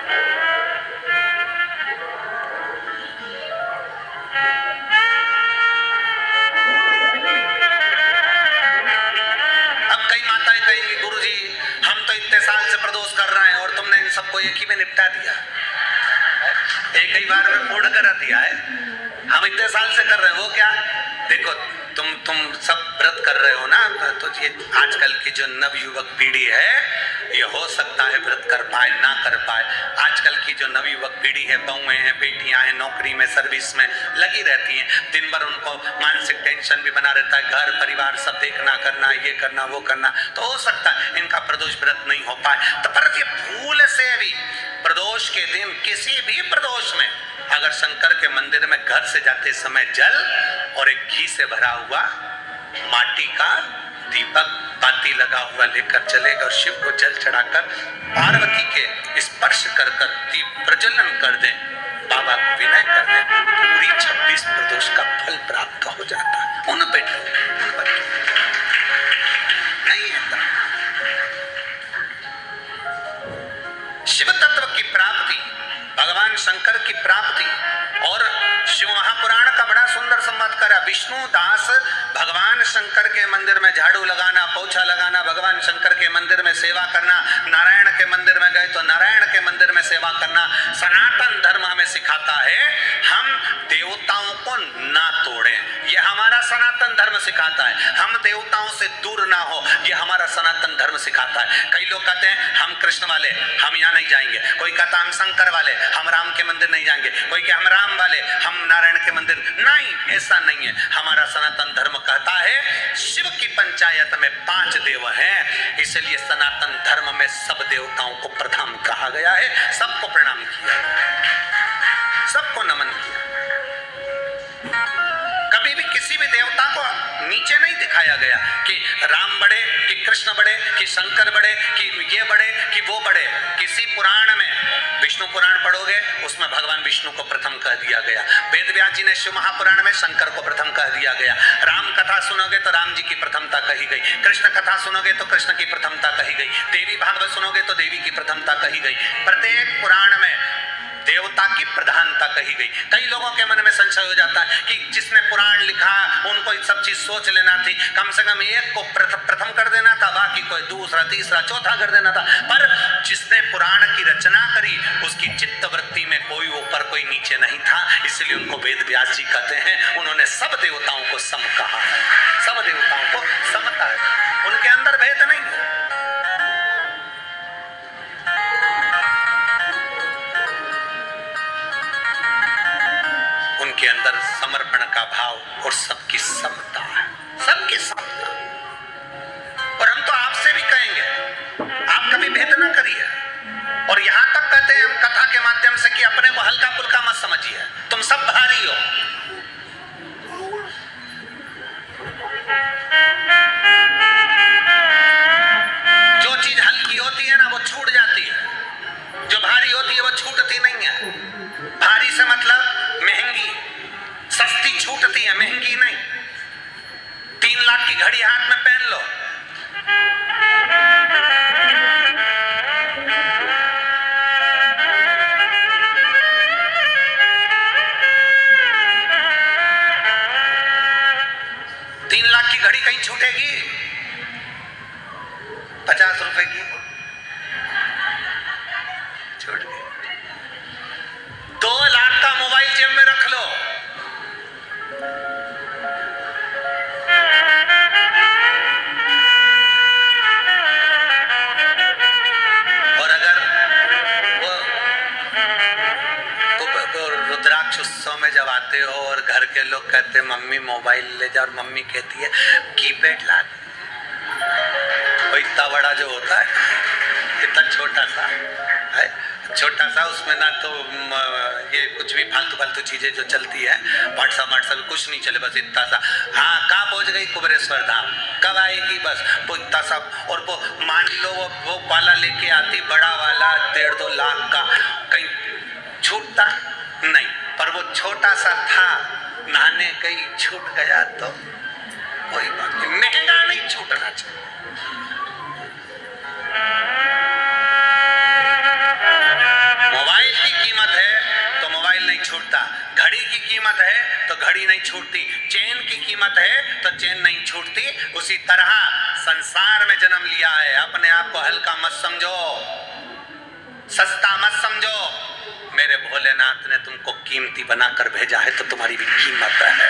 साल से प्रदोष कर रहे हैं और तुमने इन सबको एक ही में निपटा दिया, एक ही बार में पूर्ण करा दिया है। हम इतने साल से कर रहे हैं, वो क्या? देखो तुम सब व्रत कर रहे हो ना, तो ये आजकल की जो नवयुवक पीढ़ी है, ये हो सकता है व्रत कर पाए ना कर पाए। आजकल की जो नवयुवक पीढ़ी है, बहुएं हैं, बेटियां हैं, नौकरी में, सर्विस में लगी रहती हैं, दिन भर उनको मानसिक टेंशन भी बना रहता है, घर परिवार सब देखना, करना, ये करना, वो करना, तो हो सकता है इनका प्रदोष व्रत नहीं हो पाए। तो पर ये भूल से भी प्रदोष के दिन, किसी भी प्रदोष में अगर शंकर के मंदिर में घर से जाते समय जल और एक घी से भरा हुआ माटी का दीपक बाती लगा हुआ लेकर चलेगा और शिव को जल चढ़ाकर पार्वती के स्पर्श कर दीप प्रज्वलन कर दें, बाबा को विनय कर दें, पूरी 26 प्रदोष का फल प्राप्त हो जाता है। उन बेटों नहीं है। शिव तत्व की प्राप्ति, भगवान शंकर की प्राप्ति, और शिव महापुराण का बड़ा सुंदर संवाद करा। विष्णु दास भगवान शंकर के मंदिर में झाड़ू लगाना, पोछा लगाना, भगवान शंकर के मंदिर में सेवा करना, नारायण के मंदिर में गए तो नारायण के मंदिर में सेवा करना, सनातन धर्म हमें सिखाता है हम देवताओं को ना तोड़ें। ये हमारा सनातन धर्म सिखाता है। हम देवताओं से दूर ना हो, ये हमारा सनातन धर्म सिखाता है। कई लोग कहते हैं हम कृष्ण वाले, हम यहाँ नहीं जाएंगे। कोई कहता हम शंकर वाले, हम राम के मंदिर नहीं जाएंगे। कोई कहता हम राम वाले, हम नारायण के मंदिर। नहीं, ऐसा नहीं है। हमारा सनातन धर्म कहता है शिव की पंचायत में 5 देव हैं, इसलिए सनातन धर्म में सब देवताओं को प्रथम कहा गया है, सबको प्रणाम किया, सबको नमन किया। कभी भी किसी भी देवता को नीचे नहीं दिखाया गया कि राम बड़े, कि कृष्ण बड़े, कि शंकर बड़े, कि ये बड़े, कि वो बड़े। किसी पुराण में, विष्णु पुराण पढ़ोगे उसमें भगवान विष्णु को प्रथम कह दिया गया। वेद व्यास जी ने शिव महापुराण में शंकर को प्रथम कह दिया गया। राम कथा सुनोगे तो राम जी की प्रथमता कही गई। कृष्ण कथा सुनोगे तो कृष्ण की प्रथमता कही गई। देवी भागवत सुनोगे तो देवी की प्रथमता कही गई। प्रत्येक पुराण में देवता की प्रधानता कही गई। कई लोगों के मन में संशय हो जाता है कि जिसने पुराण लिखा उनको ये सब चीज सोच लेना थी, कम से कम एक को प्रथम कर देना था, बाकी कोई दूसरा, तीसरा, चौथा कर देना था। पर जिसने पुराण की रचना करी उसकी चित्त वृत्ति में कोई ऊपर कोई नीचे नहीं था, इसलिए उनको वेद व्यास जी कहते हैं। उन्होंने सब देवताओं को सम कहा है, सब देवताओं को समता है, उनके अंदर भेद नहीं है। उनके अंदर समर्पण का भाव और सबकी समता है, सबकी समता। और हम तो आपसे भी कहेंगे आप कभी भेद ना करिए। और यहां तक कहते हैं हम कथा के माध्यम से कि अपने को हल्का फुल्का मत समझिए, तुम सब भारी हो। जो चीज हल्की होती है ना वो छूट जाती है, जो भारी होती है वो छूटती नहीं है। भारी से मतलब महंगी, सस्ती छूटती है, महंगी नहीं। 3 लाख की घड़ी हाथ में पहन लो, छूट गई। 2 लाख का मोबाइल जेब में रख लो, और अगर वो रुद्राक्ष उत्सव में जब आते हो और घर के लोग कहते मम्मी मोबाइल ले जा, और मम्मी कहती है कीपैड ला दे, वो इतना बड़ा जो होता है, इतना छोटा सा है, छोटा सा, उसमें ना तो ये कुछ भी फालतू चीजें जो चलती है, व्हाट्सएप कुछ नहीं चले, बस इतना सा। हाँ, कहाँ पहुंच गई कुबेरेश्वर धाम, कब आएगी, बस वो इतना सा। और वो मान लो वो वाला लेके आती बड़ा वाला 1.5-2 लाख का, कहीं छूटता नहीं, पर वो छोटा सा था, नहाने कहीं छूट गया तो कोई बात नहीं, महंगा नहीं छूटना चाहिए। मोबाइल की कीमत है तो मोबाइल नहीं छूटता, घड़ी की कीमत है तो घड़ी नहीं छूटती, चेन की कीमत है तो चेन नहीं छूटती। उसी तरह संसार में जन्म लिया है, अपने आप को हल्का मत समझो, सस्ता मत समझो। मेरे भोलेनाथ ने तुमको कीमती बनाकर भेजा है तो तुम्हारी भी कीमत है,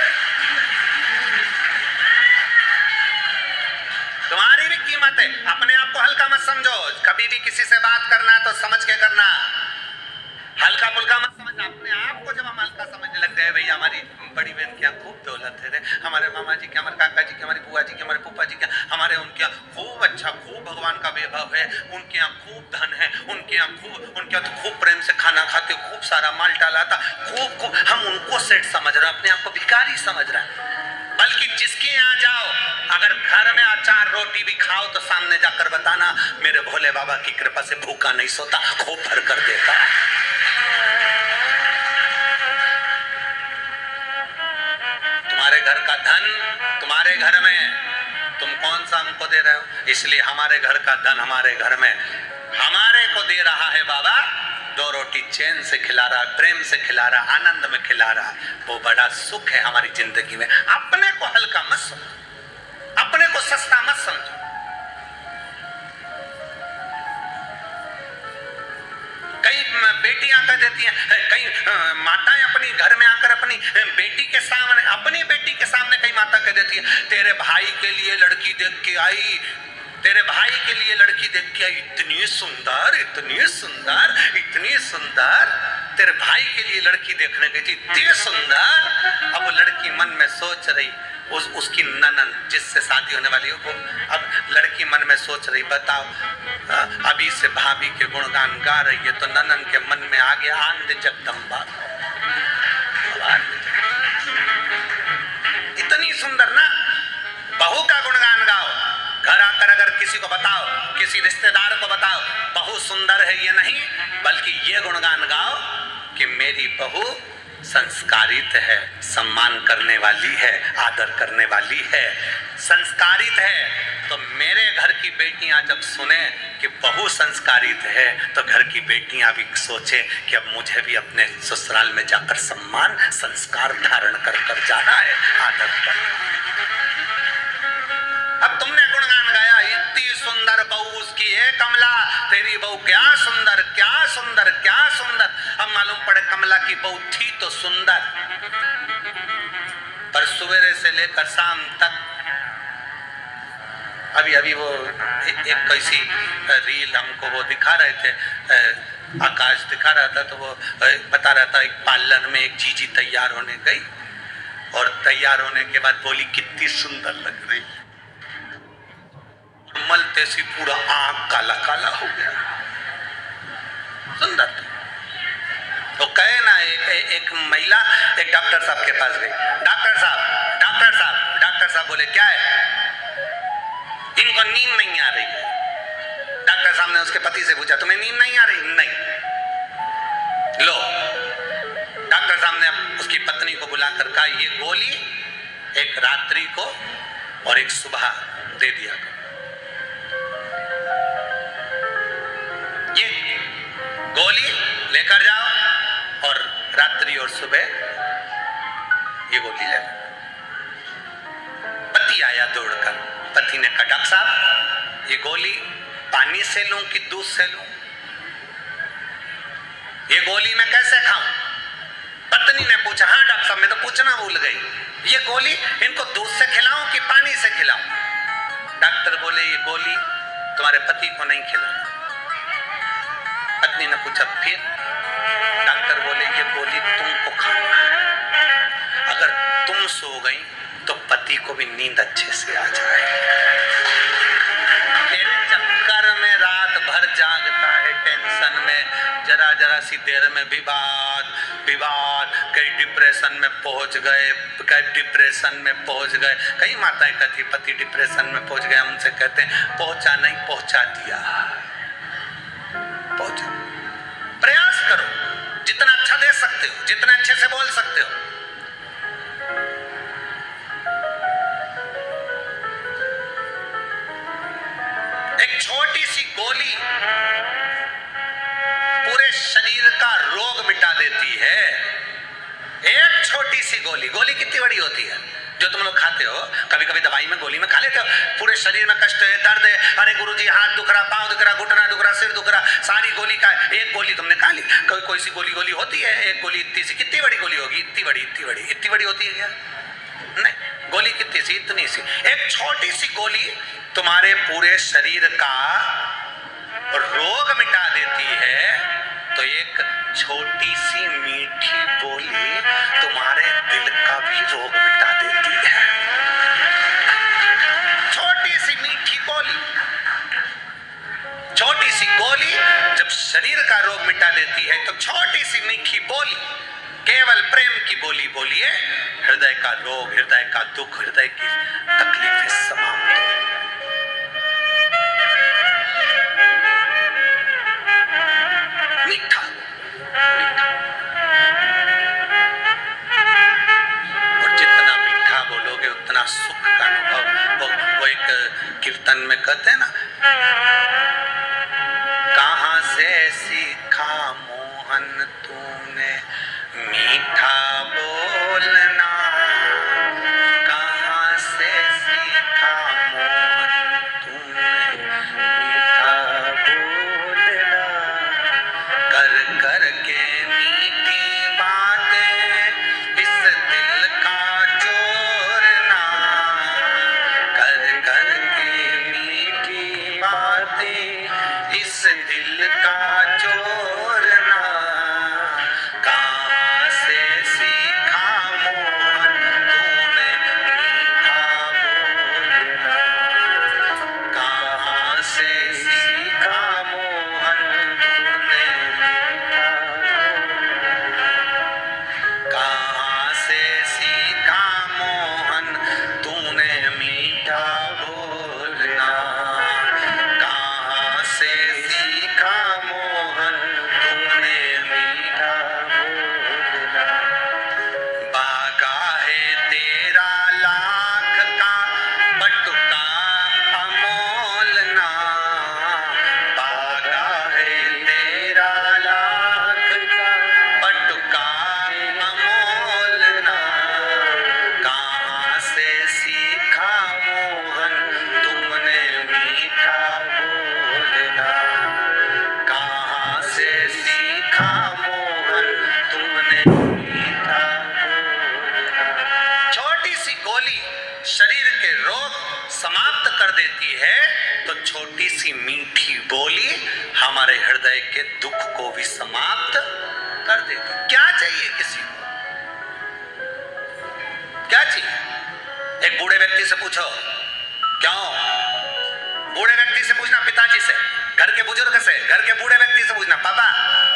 तुम्हारी भी कीमत है। अपने आप को हल्का मत समझो, कभी भी किसी से बात करना तो समझ के करना, हल्का फुल्का मत समझना। अपने आप को जब हम हल्का समझने लगते हैं, भैया हमारी बड़ी बहन के यहाँ खूब दौलत है, हमारे मामा जी के, हमारे काका जी के, हमारी बुआ जी के, हमारे फूफा जी के, हमारे उनके यहाँ खूब अच्छा, खूब भगवान का वैभव है, उनके यहाँ खूब धन है, उनके यहाँ उनके यहाँ तो खूब प्रेम से खाना खाते, खूब सारा माल डाला था, खूब हम उनको सेठ समझ रहे हैं, अपने आप को भिखारी समझ रहे हैं। बल्कि जिसके यहाँ जाओ, अगर घर में अचार रोटी भी खाओ तो सामने जाकर बताना मेरे भोले बाबा की कृपा से भूखा नहीं सोता, खूब भर कर देता। तुम्हारे घर का धन तुम्हारे घर में, तुम कौन सा हमको दे रहे हो? इसलिए हमारे घर का धन हमारे घर में हमारे को दे रहा है बाबा, 2 रोटी चैन से खिला रहा, प्रेम से खिला रहा, आनंद में खिला रहा, वो बड़ा सुख है हमारी जिंदगी में। अपने को हल्का मत समझो, अपने को सस्ता मत समझो। कई बेटियां कह देती हैं, कई माताएं अपनी घर में आकर अपनी बेटी के सामने, अपनी बेटी के सामने कई माता कह देती है तेरे भाई के लिए लड़की देख के आई, तेरे भाई के लिए लड़की देख के आई, इतनी सुंदर, इतनी सुंदर, इतनी सुंदर, तेरे भाई के लिए लड़की देखने गई थी, इतनी सुंदर। अब वो लड़की मन में सोच रही, उसकी ननन जिससे शादी होने वाली हो, वो अब लड़की मन में सोच रही, बताओ अभी से भाभी के गुणगान गा रही है तो ननन के मन में आ गया आनंद जगदम्बा, इतनी सुंदर ना, बहू का गुणगान गाओ। घर आकर अगर किसी को बताओ, किसी रिश्तेदार को बताओ बहू सुंदर है, ये नहीं बल्कि ये गुणगान गाओ कि मेरी बहू संस्कारित है, सम्मान करने वाली है, आदर करने वाली है, संस्कारित है। तो मेरे घर की बेटियां जब सुने कि बहू संस्कारित है तो घर की बेटियां भी सोचे कि अब मुझे भी अपने ससुराल में जाकर सम्मान संस्कार धारण कर कर जाना है, आदर करना। अब तुमने गुणगान गाया, इतनी सुंदर बहू उसकी है कमला, तेरी बहू क्या सुंदर, क्या सुंदर, क्या सुंदर। अब मालूम पड़े कमला की बहू थी तो सुंदर, पर सवेरे से लेकर शाम तक, अभी वो एक कैसी रील हमको वो दिखा रहे थे, आकाश दिखा रहा था, तो वो बता रहा था एक पार्लर में एक जीजी तैयार होने गई और तैयार होने के बाद बोली कितनी सुंदर लग रही, मलते सी पूरा आंख काला काला हो गया, सुंदर। तो कहे ना एक महिला एक डॉक्टर साहब के पास गई, डॉक्टर साहब, डॉक्टर साहब, डॉक्टर साहब बोले क्या है? इनको नींद नहीं आ रही है। डॉक्टर साहब ने उसके पति से पूछा तुम्हें नींद नहीं आ रही? नहीं। लो, डॉक्टर साहब ने उसकी पत्नी को बुलाकर कहा ये गोली एक रात्रि को और एक सुबह दे दिया करो, ये गोली लेकर जाओ और रात्रि और सुबह ये गोली ले लो। पति आया दौड़कर, पति ने कहा डॉक्टर साहब ये गोली पानी से लूं कि दूध से लूं? ये गोली मैं कैसे खाऊं? पत्नी ने पूछा, हाँ डॉक्टर साहब मैं तो पूछना भूल गई, ये गोली इनको दूध से खिलाऊं कि पानी से खिलाऊं? डॉक्टर बोले ये गोली तुम्हारे पति को नहीं खिलाना। पत्नी ने पूछा फिर? डॉक्टर बोले ये गोली तुमको खाना है, अगर तुम सो गई तो पति को भी नींद अच्छे से आ जाए। तेरे चक्कर में रात भर जागता है, टेंशन में, जरा जरा सी देर में विवाद विवाद, कई डिप्रेशन में पहुंच गए, कई माताएं कहती पति डिप्रेशन में पहुंच गया, उनसे कहते हैं पहुंचा नहीं पहुंचा दिया। पहुंचा, प्रयास करो जितना अच्छा दे सकते हो, जितना अच्छे से बोल सकते हो। एक छोटी सी गोली पूरे शरीर का रोग मिटा देती है। एक छोटी सी गोली, गोली कितनी बड़ी होती है जो तुम लोग खाते हो, कभी कभी दवाई में गोली में खा लेते हो, पूरे शरीर में कष्ट है, दर्द है, अरे गुरुजी हाथ दुख रहा, पांव दुख रहा, घुटना दुख रहा, सिर दुख रहा, सारी गोली का एक गोली तुमने खा ली। कोई सी गोली होती है, एक गोली इतनी सी, कितनी बड़ी गोली होगी? इतनी बड़ी होती है क्या? नहीं, गोली कितनी सी? इतनी सी। एक छोटी सी गोली तुम्हारे पूरे शरीर का रोग मिटा देती है, तो एक छोटी सी मीठी बोली तुम्हारे दिल का भी रोग मिटा देती है। छोटी सी मीठी बोली, छोटी सी गोली जब शरीर का रोग मिटा देती है, तो छोटी सी मीठी बोली, केवल प्रेम की बोली बोलिए, हृदय का रोग, हृदय का दुख, हृदय की तकलीफें समाप्त हो। मीठा, और जितना मीठा बोलोगे उतना सुख का अनुभव। वो एक कीर्तन में कहते हैं ना, कहां से सीखा मोहन तूने मीठा बोलना, कहां से सीखा मोहन तूने मीठा बोलना, कर कर के मीठी बातें इस दिल का चोरना, कर कर के मीठी बातें इस दिल का चोरना, कहां से सीखा मोहन तूने मीठा बोलना, कहां से सीखा मोहन तूने मीठा बोलना, कहां से सीखा मोहन तूने मीठा बोलना, कहां से सीखा मोहन तूने मीठा बोलना, बागा है तेरा लाख का बटुका अमोलना, बागा है तेरा लाख का बटुका अमोलना, कहां से सीखा मोहन तूने मीठा बोलना, कहां से सीखा मोहन तूने मीठा बोलना। छोटी सी गोली शरीर के रोग समाप्त कर देती है, तो छोटी सी मीठी बोली हमारे हृदय के दुख को भी समाप्त कर देती। क्या चाहिए किसी को? क्या चाहिए? एक बूढ़े व्यक्ति से पूछो, क्यों? बूढ़े व्यक्ति से पूछना, पिताजी से, घर के बुजुर्ग से, घर के बूढ़े व्यक्ति से पूछना, पापा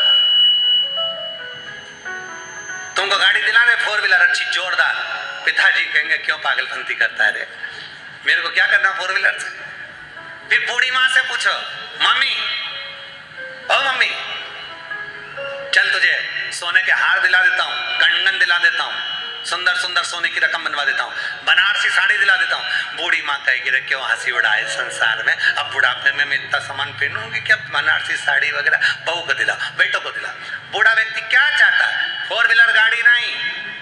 तुमको गाड़ी दिला दे 4 व्हीलर अच्छी जोरदार? पिताजी कहेंगे क्यों पागलपंती करता है रे, मेरे को क्या करना 4 व्हीलर से? फिर बूढ़ी माँ से पूछो, मम्मी ओ मम्मी चल तुझे सोने के हार दिला देता हूँ, कंगन दिला देता हूँ, सुंदर सुंदर सोने की रकम बनवा देता हूँ, बनारसी साड़ी दिला देता हूँ। बूढ़ी माँ कहेगी रे क्यों हंसी उड़ाए संसार में, अब बुढ़ापे में मैं इतना सामान पहनूंगी क्या? बनारसी साड़ी वगैरह बहू को दिला, बेटों को दिला। बूढ़ा व्यक्ति क्या चाहता है? 4 व्हीलर गाड़ी नहीं,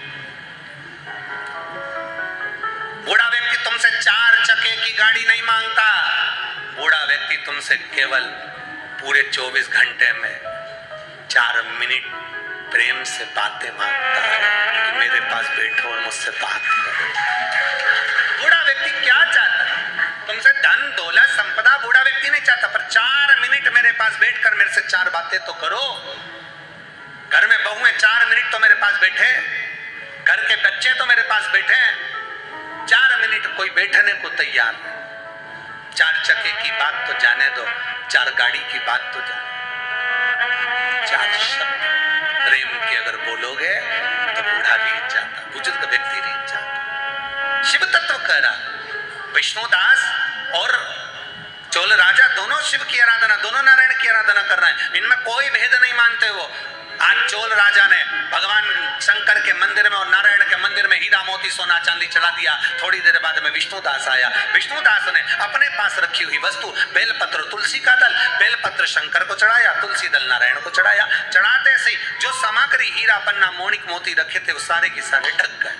बूढ़ा व्यक्ति तुमसे 4 चक्के की गाड़ी नहीं मांगता। बूढ़ा व्यक्ति तुमसे केवल पूरे 24 घंटे में 4 मिनट प्रेम से बातें मांगता है कि मेरे पास बैठो और मुझसे बात करो। बूढ़ा व्यक्ति क्या चाहता है? तुमसे धन दौलत संपदा बूढ़ा व्यक्ति नहीं चाहता, पर 4 मिनट मेरे पास बैठकर मेरे से 4 बातें तो करो। घर में बहू है, 4 मिनट तो मेरे पास बैठे, घर के बच्चे तो मेरे पास बैठे, 4 मिनट कोई बैठने को तैयार नहीं। 4 चक्के की बात तो जाने दो, 4 गाड़ी की बात तो जाने, 4 शब्द प्रेम के अगर बोलोगे तो बूढ़ा रीत जाता, बुजुर्ग व्यक्ति रीत जाता। शिव तत्व कह रहा, विष्णुदास और चोल राजा दोनों शिव की आराधना, दोनों नारायण की आराधना कर रहे हैं, इनमें कोई भेद नहीं मानते वो। आज चोल राजा ने भगवान शंकर के मंदिर में और नारायण के मंदिर में हीरा मोती सोना चांदी चढ़ा दिया। थोड़ी देर बाद में विष्णुदास आया, विष्णुदास ने अपने पास रखी हुई वस्तु बेलपत्र तुलसी का दल, बेलपत्र शंकर को चढ़ाया, तुलसी दल नारायण को चढ़ाया। चढ़ाते से जो सामग्री हीरा पन्ना मोनिक मोती रखे थे वो सारे के सारे ढक गए,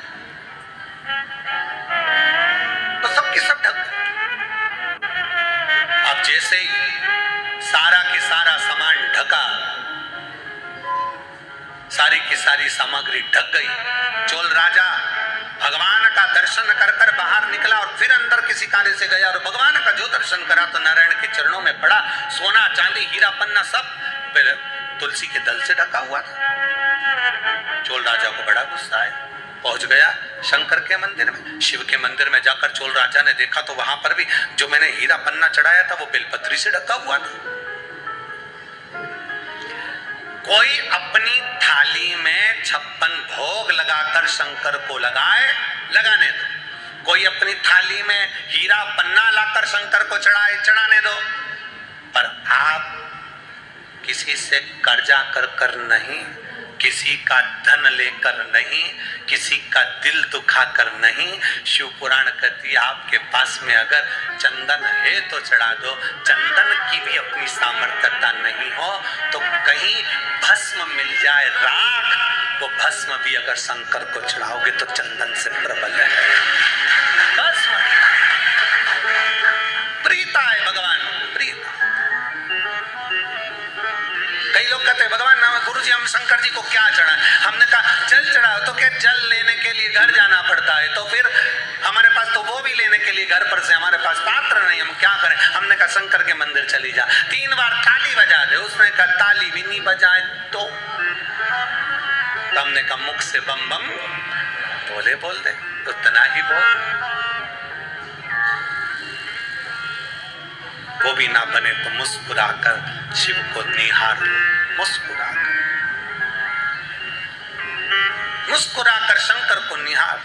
तो सब के सब ढक गए। अब जैसे ही सारा के सारा सामान ढका, सारी की सारी सामग्री ढक गई, चोल राजा भगवान का दर्शन कर कर बाहर निकला और फिर अंदर किसी कार्य से गया और भगवान का जो दर्शन करा तो नारायण के चरणों में पड़ा, सोना चांदी हीरा पन्ना सब तुलसी के दल से ढका हुआ था। चोल राजा को बड़ा गुस्सा आया, पहुंच गया शंकर के मंदिर में। शिव के मंदिर में जाकर चोल राजा ने देखा तो वहां पर भी जो मैंने हीरा पन्ना चढ़ाया था वो बेलपत्री से ढका हुआ था। कोई अपनी थाली में 56 भोग लगाकर शंकर को लगाने दो, कोई अपनी थाली में हीरा पन्ना लाकर शंकर को चढ़ाने दो, पर आप किसी से कर्जा कर नहीं, किसी का धन लेकर नहीं, किसी का दिल दुखाकर नहीं। शिव पुराण कहती है आपके पास में अगर चंदन है तो चढ़ा दो, चंदन की भी अपनी सामर्थ्यता नहीं हो तो कहीं भस्म मिल जाए राख, वो भस्म भी अगर शंकर को चढ़ाओगे तो चंदन से प्रबल है। भस्म प्रीता है भगवान, प्रीता। कई लोग कहते हैं भगवान नाम गुरुजी हम शंकर जी को क्या चढ़ाएं? हमने कहा जल चढ़ाओ, तो क्या जल लेने के लिए घर जाना पड़ता है? तो फिर हमारे पास तो वो भी लेने के लिए घर पर से हमारे पास पात्र नहीं, हम क्या करें? हमने कहा शंकर के मंदिर चली जा, 3 बार ताली बजा दे। उसने कहा ताली भी नहीं बजाए तो हमने कहा मुख से बम बम बोल दे, उतना ही बोल, वो भी ना बने तो मुस्कुराकर शिव को निहार लो, मुस्कुराकर शंकर को निहार।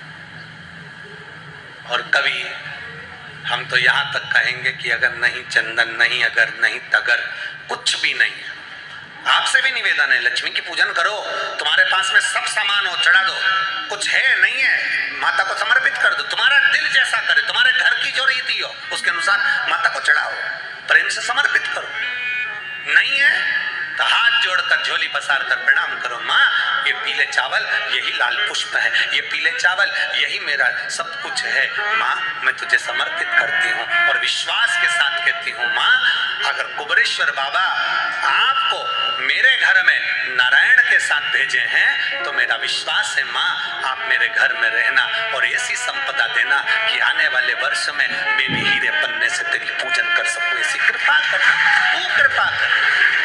और कभी हम तो यहां तक कहेंगे कि अगर नहीं चंदन नहीं, अगर नहीं तगर, कुछ भी नहीं है, आपसे भी निवेदन है लक्ष्मी की पूजन करो, तुम्हारे पास में सब सामान हो चढ़ा दो, कुछ है नहीं है माता को समर्पित कर दो, तुम्हारा दिल जैसा करे, तुम्हारे घर की जो रीति हो उसके अनुसार माता को चढ़ाओ, प्रेम से समर्पित करो। नहीं है तो हाथ जोड़कर झोली पसार कर प्रणाम करो, माँ ये पीले चावल यही लाल पुष्प है, ये पीले चावल यही मेरा सब कुछ है, माँ मैं तुझे समर्पित करती हूँ। और विश्वास के साथ कहती हूँ माँ अगर कुबरेश्वर बाबा आपको मेरे घर में नारायण के साथ भेजे हैं तो मेरा विश्वास है माँ आप मेरे घर में रहना और ऐसी संपदा देना कि आने वाले वर्ष में मैं भी हीरे पन्ने से तेरी पूजन कर सकूं, ऐसी कृपा करना, तू कृपा कर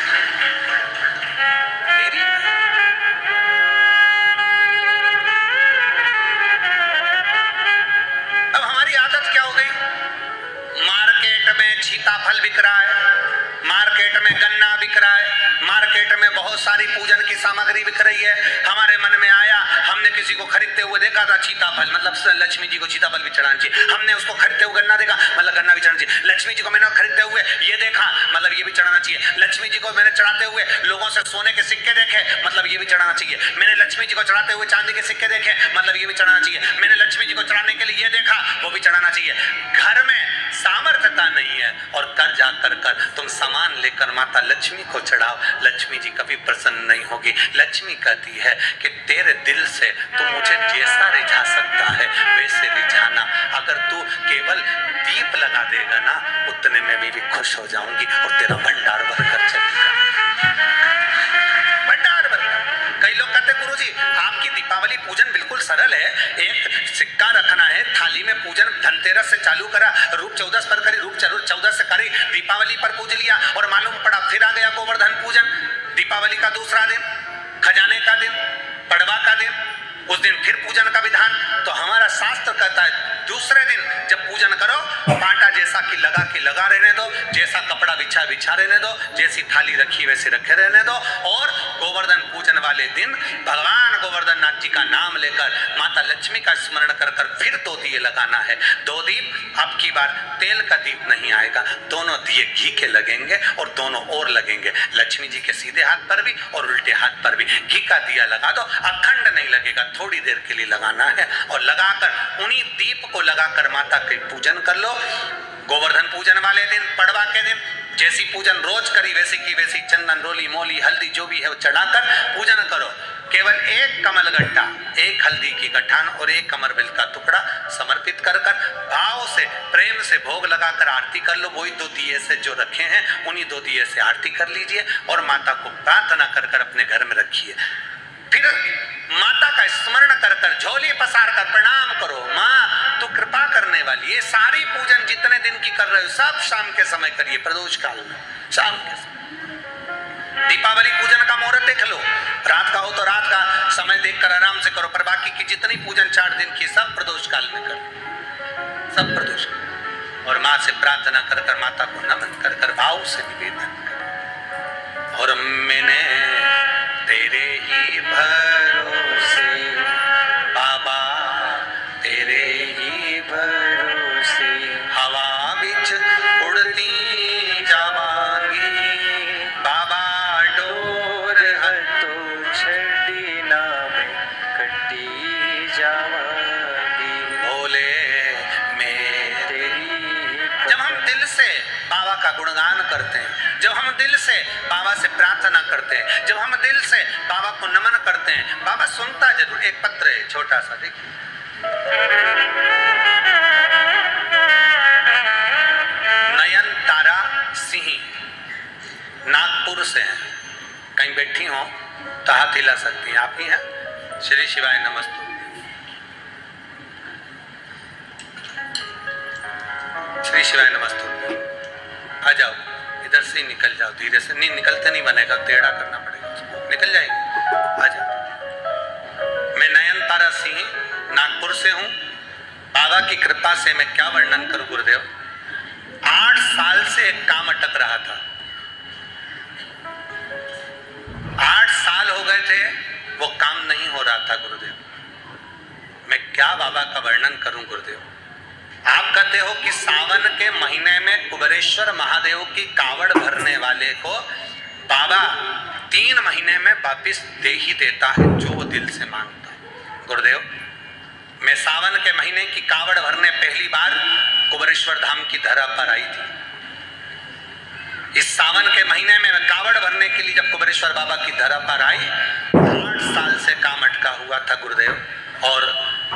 मेरी। अब हमारी आदत क्या हो गई, मार्केट में सीताफल बिक रहा है, मार्केट में गन्ना बिक रहा है, मार्केट में बहुत सारी पूजन की सामग्री बिक रही है। हमारे मन में आया, हमने किसी को खरीदते हुए देखा था सीताफल, मतलब लक्ष्मी जी को सीताफल भी चढ़ाना चाहिए। हमने उसको खरीदते हुए गन्ना देखा, मतलब गन्ना भी चढ़ाना चाहिए। लक्ष्मी जी को मैंने खरीदते हुए ये देखा, मतलब ये भी चढ़ाना चाहिए। लक्ष्मी जी को मैंने चढ़ाते हुए लोगों से सोने के सिक्के देखे, मतलब ये भी चढ़ाना चाहिए। मैंने लक्ष्मी जी को चढ़ाते हुए चांदी के सिक्के देखे, मतलब ये भी चढ़ाना चाहिए। मैंने लक्ष्मी जी को चढ़ाने के लिए ये देखा, वो भी चढ़ाना चाहिए। घर में सामर्थ्यता नहीं है और कर जा कर तुम सामान लेकर माता लक्ष्मी को चढ़ाओ, लक्ष्मी जी कभी प्रसन्न नहीं होगी। लक्ष्मी कहती है कि तेरे दिल से तू मुझे जैसा रिझा सकता है वैसे रिझाना, अगर तू केवल दीप लगा देगा ना उतने में भी खुश हो जाऊंगी और तेरा भंडार भरकर चलेगा। धनतेरस से चालू करा, रूप 14 पर करी, रूप 14 से करी, दीपावली पर पूज लिया और मालूम पड़ा फिर आ गया गोवर्धन पूजन। दीपावली का दूसरा दिन, खजाने का दिन, पड़वा का दिन, उस दिन फिर पूजन का विधान। तो हमारा शास्त्र कहता है दूसरे दिन जब पूजन करो, कांटा जैसा कि लगा के लगा रहने दो, जैसा कपड़ा बिछा बिछा रहने दो, जैसी थाली रखी वैसे रखे रहने दो। और गोवर्धन पूजन वाले दिन भगवान गोवर्धन नाथ जी का नाम लेकर माता लक्ष्मी का स्मरण कर कर फिर 2 दिए लगाना है। 2 दीप, अब की बार तेल का दीप नहीं आएगा, दोनों दिए घी के लगेंगे और दोनों और लगेंगे, लक्ष्मी जी के सीधे हाथ पर भी और उल्टे हाथ पर भी। घी का दिया लगा दो, अखंड नहीं लगेगा, थोड़ी देर के लिए लगाना है। और लगाकर उन्हीं दीप को लगाकर माता के पूजन कर लो। गोवर्धन पूजन वाले दिन, पड़वा के दिन जैसी पूजन रोज करी वैसी की वैसी चंदन, रोली, मोली, हल्दी जो भी है वो चढ़ाकर पूजन करो। केवल एक कमल गट्टा, एक हल्दी की गठान और एक कमरबिल का टुकड़ा समर्पित कर कर भाव से, प्रेम से भोग लगाकर आरती कर लो। वही 2 दिए से जो रखे हैं उन्हीं 2 दिए से आरती कर लीजिए और माता को प्रार्थना कर कर अपने घर में रखिए। फिर माता का स्मरण कर कर झोली पसार कर प्रणाम करो, माँ तू कृपा करने वाली। ये सारी पूजन जितने दिन की कर रहे हो सब शाम के समय करिए, प्रदोष काल में शाम के समय। दीपावली पूजन का मुहूर्त देख लो, रात का हो तो रात का समय देखकर आराम से करो, पर बाकी की जितनी पूजन 4 दिन की सब प्रदोष काल में करो, सब प्रदोष। और माँ से प्रार्थना कर कर, माता को नमन कर कर भाव से निवेदन कर। और मैंने तेरे ही भरोसे बाबा, तेरे ही भरोसे हवा बिच उड़ती जावांगी बाबा, डोर हटो छड़ी ना में कटी जावांगी। भोले मैं तेरी। जब हम दिल से बाबा का गुणगान करते हैं, जब हम दिल से बाबा से प्रार्थना करते हैं, जब हम दिल से बाबा को नमन करते हैं, बाबा सुनता जरूर। एक पत्र है छोटा सा, देखिए। नयन तारा सिंह नागपुर से हैं, कहीं बैठी हो तो हाथ हिला सकती हैं, आप ही हैं। श्री शिवाय नमस्तु। श्री शिवाय नमस्तु। आ जाओ, इधर से निकल जाओ, धीरे से। नहीं निकलते नहीं बनेगा, टेढ़ा करना पड़ेगा उसको। निकल जाएगी, आ जाओ। मैं नयन तारा सिंह नागपुर से हूँ। बाबा की कृपा से मैं क्या वर्णन करूं गुरुदेव। 8 साल से एक काम अटक रहा था, 8 साल हो गए थे, वो काम नहीं हो रहा था गुरुदेव। मैं क्या बाबा का वर्णन करूं गुरुदेव। आप कहते हो कि सावन के महीने में कुबेरेश्वर महादेव की कावड़ भरने वाले को बाबा 3 महीने में वापिस दे ही देता है जो वो दिल से मांगता है। गुरुदेव, मैं सावन के महीने की कावड़ भरने पहली बार कुबेरेश्वर धाम की धरा पर आई थी। इस सावन के महीने में मैं कावड़ भरने के लिए जब कुबेरेश्वर बाबा की धरा पर आई, 8 साल से काम अटका हुआ था गुरुदेव। और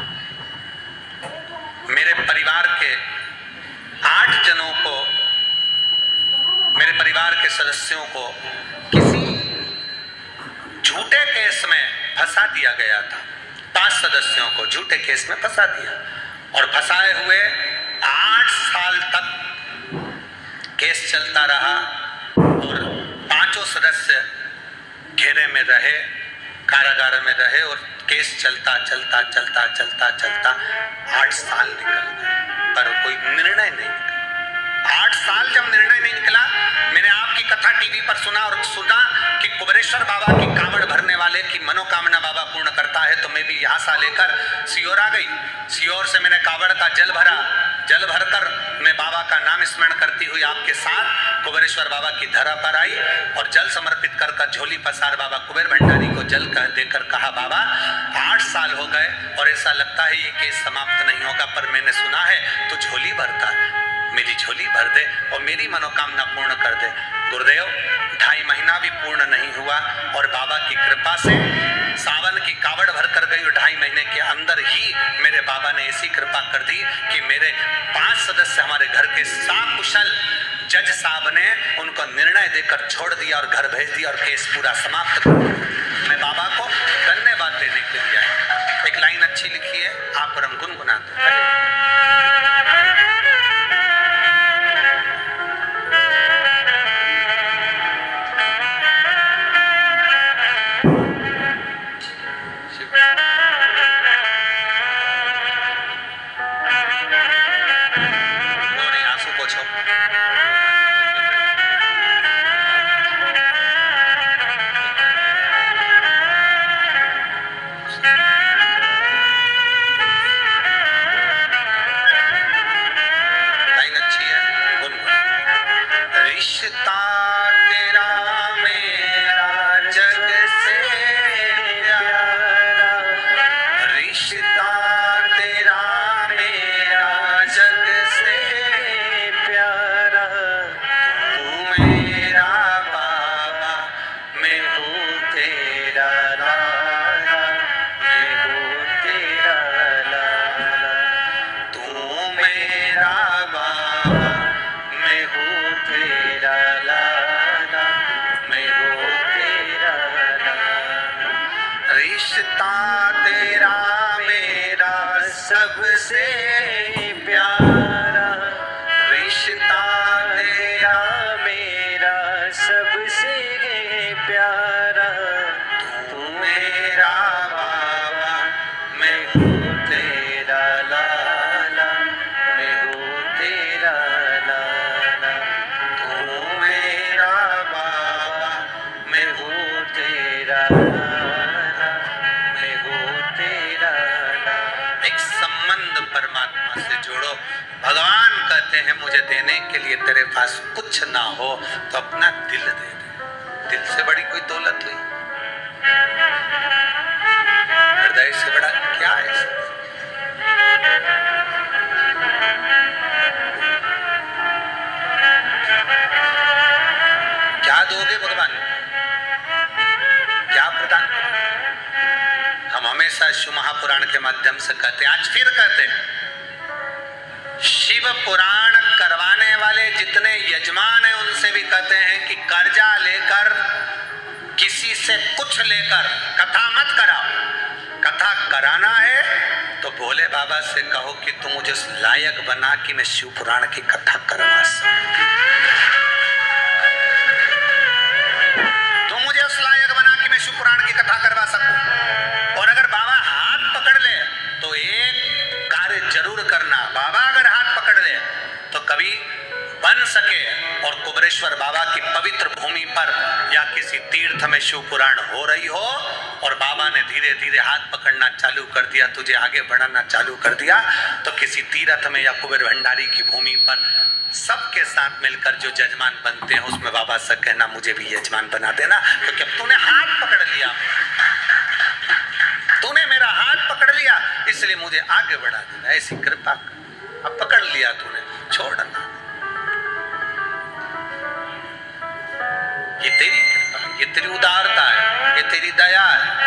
मेरे परिवार के 8 जनों को, मेरे परिवार के सदस्यों को किसी झूठे केस में फंसा दिया गया था। 5 सदस्यों को झूठे केस में फंसा दिया और फंसाए हुए 8 साल तक केस चलता रहा और 5 सदस्य घेरे में रहे, कारागार में रहे और केस चलता चलता चलता चलता चलता 8 साल निकल गए, पर कोई निर्णय नहीं निकला। 8 साल जब निर्णय नहीं निकला, मैंने आपकी कथा टीवी पर सुना और सुना कि कुबेरेश्वर बाबा की कावड़ भरने वाले की मनोकामना बाबा पूर्ण करता है। तो मैं भी यहाँ से लेकर सियोर आ गई। सियोर से मैंने कावड़ का जल भरा, जल भरकर मैं बाबा का नाम स्मरण करती हुई आपके साथ कुबेरेश्वर बाबा की धरा पर आई और जल समर्पित कर झोली पसार बाबा कुबेर भंडारी को जल देकर कहा, बाबा 8 साल हो गए और ऐसा लगता है ये केस समाप्त नहीं होगा, पर मैंने सुना है तो झोली भरता, मेरी झोली भर दे और मेरी मनोकामना पूर्ण कर दे। गुरुदेव, 2.5 महीना भी पूर्ण नहीं हुआ और बाबा की कृपा से सावन की कावड़ भर कर गई और 2.5 महीने के अंदर ही मेरे बाबा ने ऐसी कृपा कर दी कि मेरे 5 सदस्य हमारे घर के साकुशल जज साहब ने उनको निर्णय देकर छोड़ दिया और घर भेज दिया और केस पूरा समाप्त। मैं बाबा को धन्यवाद देने के लिए आया। एक लाइन अच्छी लिखी है, आप परम गुनगुनाते। रिश्ता तेरा मेरा सबसे प्यारा, रिश्ता तेरा मेरा सबसे प्यारा, तू मेरा बाबा, मैं हूँ तेरा लाला, मैं हूँ तेरा लाला, तू मेरा बाबा, मैं हूँ हूँ तेरा लाला, मैं हूँ तेरा लाला। एक संबंध परमात्मा से जोड़ो। भगवान कहते हैं मुझे देने के लिए तेरे पास कुछ ना हो तो अपना दिल दे दे। दिल से बड़ी कोई दौलत हुई? हृदय से बड़ा क्या है? क्या दोगे भगवान? क्या प्रदान करोगे? हम हमेशा शिव महापुराण के माध्यम से कहते हैं, आज फिर कहते हैं, शिव पुराण करवाने वाले जितने यजमान हैं उनसे भी कहते हैं कि कर्जा लेकर, किसी से कुछ लेकर कथा मत कराओ। कथा कराना है तो भोले बाबा से कहो कि तुम मुझे उस लायक बना कि मैं शिव पुराण की कथा करवा सकूं। तुम मुझे उस लायक बना कि मैं शिव पुराण की कथा करवा सकूं। और अगर बाबा हाथ पकड़ ले तो एक कार्य जरूर करना। बाबा अगर हाथ पकड़ ले तो कभी बन सके और कुबेरेश्वर बाबा की पवित्र भूमि पर या किसी तीर्थ में शिव पुराण हो रही हो और बाबा ने धीरे धीरे हाथ पकड़ना चालू कर दिया, तुझे आगे बढ़ाना चालू कर दिया, तो किसी तीर्थ में या कुबेर भंडारी की भूमि पर सबके साथ मिलकर जो यजमान बनते हैं उसमें बाबा से कहना मुझे भी यजमान बना देना, क्योंकि अब तूने हाथ पकड़ लिया, तूने मेरा हाथ पकड़ लिया, इसलिए मुझे आगे बढ़ा देना, ऐसी कृपा कर। अब पकड़ लिया तूने, छोड़ना। ये तेरी कृपा, ये तेरी उदारता है, ये तेरी दया है।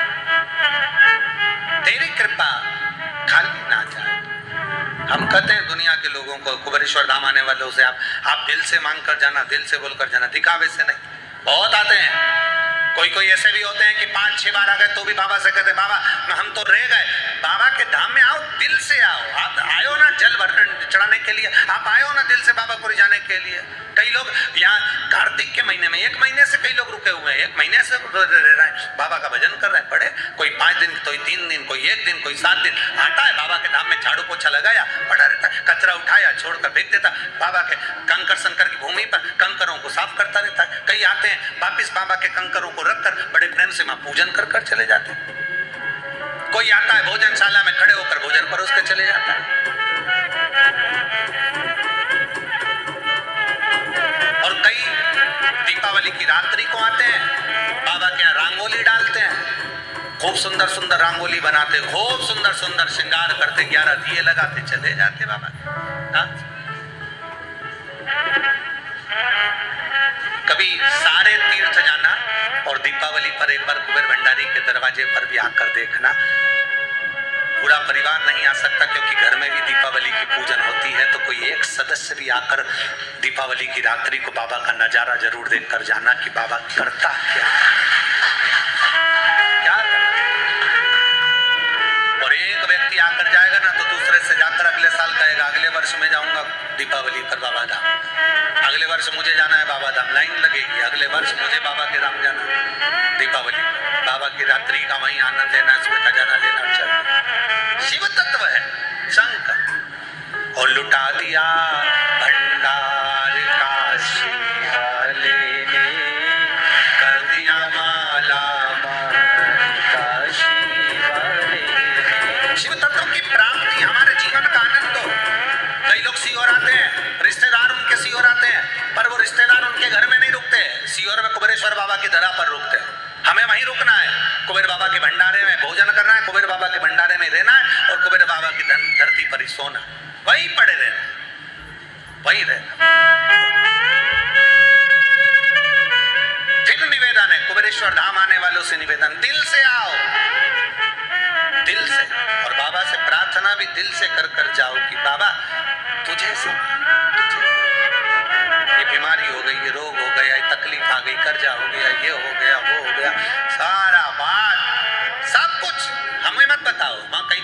तेरी कृपा खाली ना जाए। हम कहते हैं दुनिया के लोगों को, कुबेरेश्वर धाम आने वालों से, आप दिल से मांग कर जाना, दिल से बोल कर जाना, दिखावे से नहीं। बहुत आते हैं, कोई ऐसे भी होते हैं कि 5-6 बार आ गए तो भी बाबा से कहते बाबा हम तो रह गए। बाबा के धाम में आओ, दिल से आओ। आप आयो ना जल भर चढ़ाने के लिए, आप आयो ना दिल से बाबा को रिझाने के लिए। कई लोग यहाँ कार्तिक के महीने में 1 महीने से कई लोग रुके हुए हैं, 1 महीने से रह रहे हैं, बाबा का भजन कर रहे हैं। पढ़े कोई 5 दिन, कोई 3 दिन, कोई 1 दिन, कोई 7 दिन। आता है बाबा के धाम में, झाड़ू पोछा लगाया, पड़ा रहता है, कचरा उठाया छोड़कर फेंक देता, बाबा के कंकर शंकर की भूमि पर कंकरों को साफ करता रहता है। कई आते हैं वापिस बाबा के कंकरों को रखकर बड़े प्रेम से वहां पूजन कर कर चले जाते हैं। कोई आता है भोजनशाला में खड़े होकर भोजन परोस के चले जाता है। और कई दीपावली की रात्रि को आते हैं, बाबा के यहाँ रंगोली डालते हैं, खूब सुंदर सुंदर रंगोली बनाते, खूब सुंदर सुंदर श्रृंगार करते, 11 दिए लगाते, चले जाते बाबा। कभी सारे तीर्थ जाना और दीपावली पर एक बार कुबेर भंडारी के दरवाजे पर भी आकर देखना। पूरा परिवार नहीं आ सकता क्योंकि घर में भी दीपावली की पूजन होती है, तो कोई एक सदस्य भी आकर दीपावली की रात्रि को बाबा का नजारा जरूर देखकर जाना कि बाबा करता क्या करता। और एक व्यक्ति आकर जाएगा ना तो दूसरे से जाकर अगले साल कहेगा अगले वर्ष में जाऊंगा दीपावली पर बाबा धाम, अगले वर्ष मुझे जाना है बाबा धाम, लाइन लगेगी, अगले वर्ष मुझे बाबा के धाम जाना है दीपावली, बाबा की रात्रि का वहीं आनंद लेना, इसमें खजाना लेना चल। शिव तत्व है शंकर। और लुटा दिया भंडार काशी वाले ने, कर दिया माला काशी वाले। शिव तत्व की प्राप्ति हमारे जीवन का आनंद हो। कई लोग सीहोर आते हैं, रिश्तेदार उनके सीहोर आते हैं, पर वो रिश्तेदार उनके घर में नहीं रुकते, सीहोर में कुबेरेश्वर बाबा की धरा पर रुकते हैं। हमें वहीं रुकना है, कुबेर बाबा के भंडारे में भोजन करना है, कुबेर बाबा के भंडारे में रहना है और कुबेर बाबा की धरती पर ही सोना, वहीं पड़े रहना, वहीं रहना। फिर निवेदन है कुबेरेश्वर धाम आने वालों से निवेदन, दिल से आओ, दिल से, और बाबा से प्रार्थना भी दिल से कर कर जाओ कि बाबा तुझे से, तुझे ये बीमारी हो गई, ये रोग हो गया, ये तकलीफ आ गई, कर्जा हो गया, ये हो गया, वो हो गया, सारा बात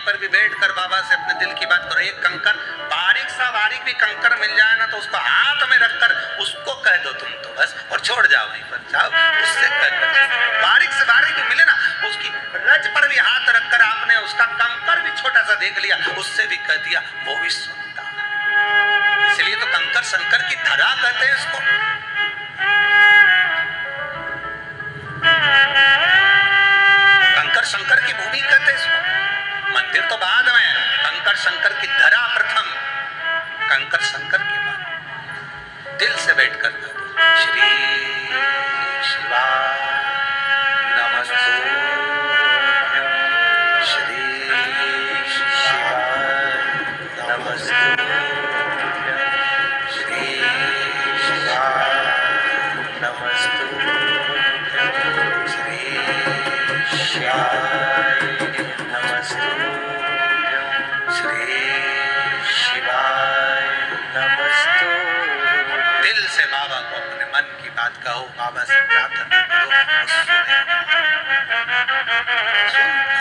पर भी बैठ कर बाबा से अपने दिल की बात करो। एक कंकर बारीक सा बारीक भी कंकर मिल जाए ना तो उसको हाथ में रखकर उसको कह दो तुम तो बस, और छोड़ जाओ वहीं पर जाओ, उससे कह दो। बारीक से बारीक भी मिले ना, उसकी रज पर भी हाथ रखकर आपने उसका कंकर भी छोटा सा देख लिया, उससे भी कह दिया, वो भी सुनता है। इसलिए तो कंकर शंकर की धरा कहते हैं इसको। कंकर शंकर की भूमि कहते हैं इसको। मंदिर तो बाद में, कंकर शंकर की धरा प्रथम, कंकर शंकर की बात दिल से बैठ कर श्री शिवाय नमस्तुभ्यं, श्री शिवाय नमस्तुभ्यं, श्री शिवाय नमस्तुभ्यं, श्री शिवाय नमस्तुभ्यं, श्री शिवाय नमस्तुभ्यं। दिल से बाबा को अपने मन की बात कहो, बाबा से प्रार्थना करो, वो सुनेगा।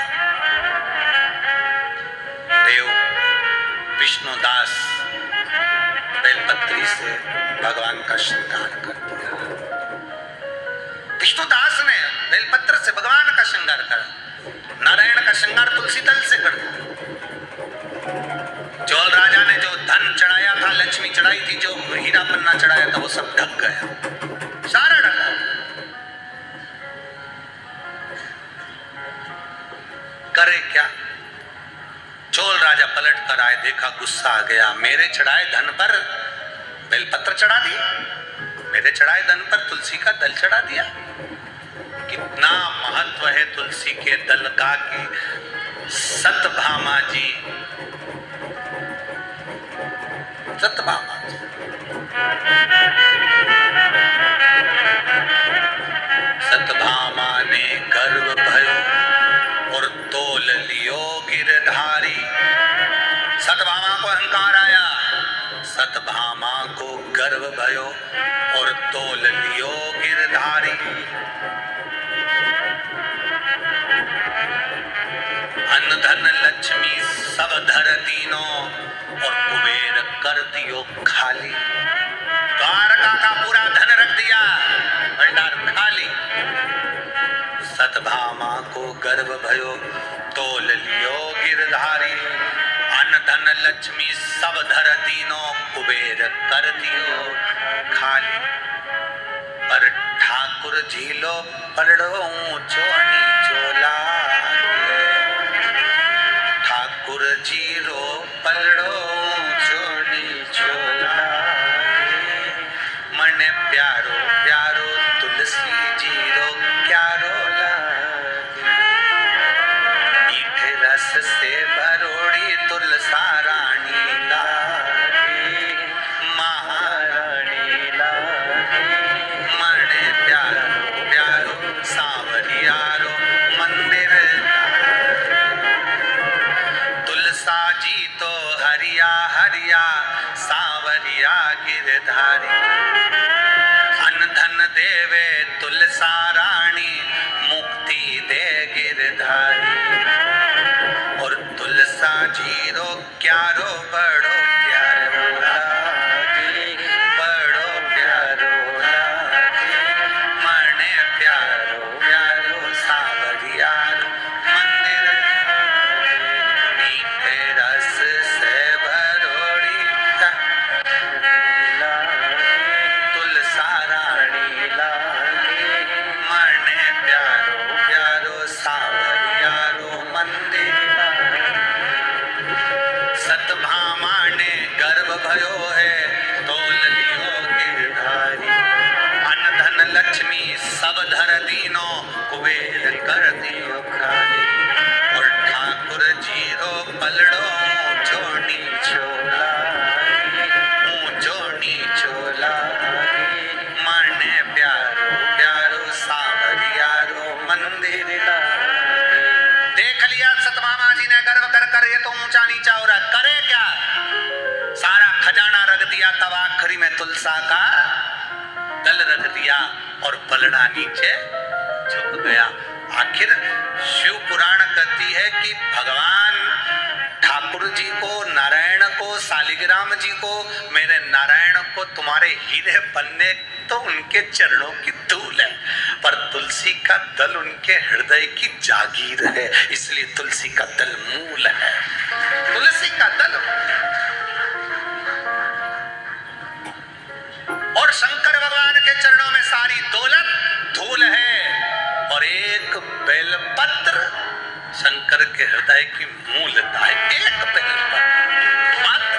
देव विष्णुदास बेलपत्री से भगवान का श्रृंगार कर दिया। विष्णुदास ने बेलपत्र से भगवान का श्रृंगार करा। नारायण का श्रृंगार तुलसी दल से कर दिया। चोल राजा ने जो धन चढ़ाया था, लक्ष्मी चढ़ाई थी, जो हीरा पन्ना चढ़ाया था, वो सब ढक गया, सारा ढका। करे क्या? चोल राजा पलट कर आए, देखा, गुस्सा आ गया। मेरे चढ़ाए धन पर बेलपत्र चढ़ा दिया, मेरे चढ़ाए धन पर तुलसी का दल चढ़ा दिया। कितना महत्व है तुलसी के दल का कि सतभामा जी, सतभामा जी सतभामा ने गर्व भयो और तोल लियो गिरधारी। सतभामा को अहंकार आया, सतभामा को गर्व भयो और तोल लियो गिरधारी। अन्न धन लक्ष्मी सब धर दीनो और कुबेर कर दियो खाली। द्वारका का पूरा धन रख दिया, भंडार खाली। सतभामा को गर्व भयो तोल लियो गिरधारी। अन्न धन लक्ष्मी सब धर दीनो कुबेर कर दियो खाली। पर ठाकुर झीलो पलड़ो ऊंचो नीचो लागे। ठाकुर जीरो पलड़ो ऊंचो नीचो लागे। मन प्यारो प्यारो तुलसी जीरो क्यारो लागे। मीठे रस से भरोड़ी तुलसा रानी लागे, महारानी लागे। मन प्यारो प्यारो सांवरियारो मंदिर तुलसा जी तो हरिया हरिया सांवरिया गिरधारी। अन्न धन देवे तुलसा रानी मुक्ति दे गिरधारी। और तुलसा जीरो क्यारो बड़ो प्यारो लागे, बड़ो प्यारो लागे। मन प्यारो प्यारो सांवरियारो मंदिर मीठे रस से भरोड़ी तुलसा रानी लागे। मन प्यारो प्यारो सांवरियारो मंदिर। सतभामा ने गर्व भयो है तोल लियो गिरधारी। अन्न धन लक्ष्मी सब धर दीनो कुबेर कर दियो खाली। और ठाकुर जीरो पलड़ो ऊंचो नीचो लागे, ऊंचो नीचो लागे। मन प्यारो प्यारो सांवरियारो मंदिर लागे। देख लिया सतभामा जी ने गर्व कर कर, ये तो ऊंचा नीचा हो रहा, करे क्या? सारा खजाना रख दिया, तब आखिरी में तुलसा का दल रख दिया और पलड़ा नीचे झुक गया। आखिर शिव पुराण कहती है कि भगवान जी को, मेरे नारायण को तुम्हारे हीरे बनने तो उनके चरणों की धूल है, पर तुलसी का दल उनके हृदय की जागीर है, इसलिए तुलसी का दल मूल है। तुलसी का दल और शंकर भगवान के चरणों में सारी दौलत धूल है, और एक बेलपत्र शंकर के हृदय की मूलता है। एक बेलपत्र मात्र।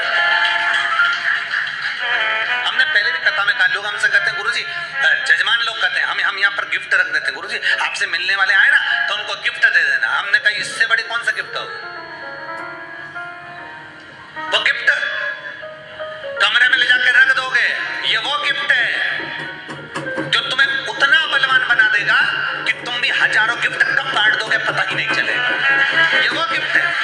हमने पहले भी कथा में कहा, लोग हमसे कहते हैं गुरुजी, जजमान लोग कहते हैं हम यहाँ पर गिफ्ट रख देते हैं, गुरुजी आपसे मिलने वाले आए ना तो उनको गिफ्ट दे देना। हमने कहा इससे बड़ी कौन सा गिफ्ट होगा? वो गिफ्ट कमरे में ले जाकर रख दोगे, ये वो गिफ्ट है जो तुम्हें उतना बलवान बना देगा कि तुम भी हजारों गिफ्ट कब बांट दोगे पता ही नहीं चलेगा। ये वो गिफ्ट है।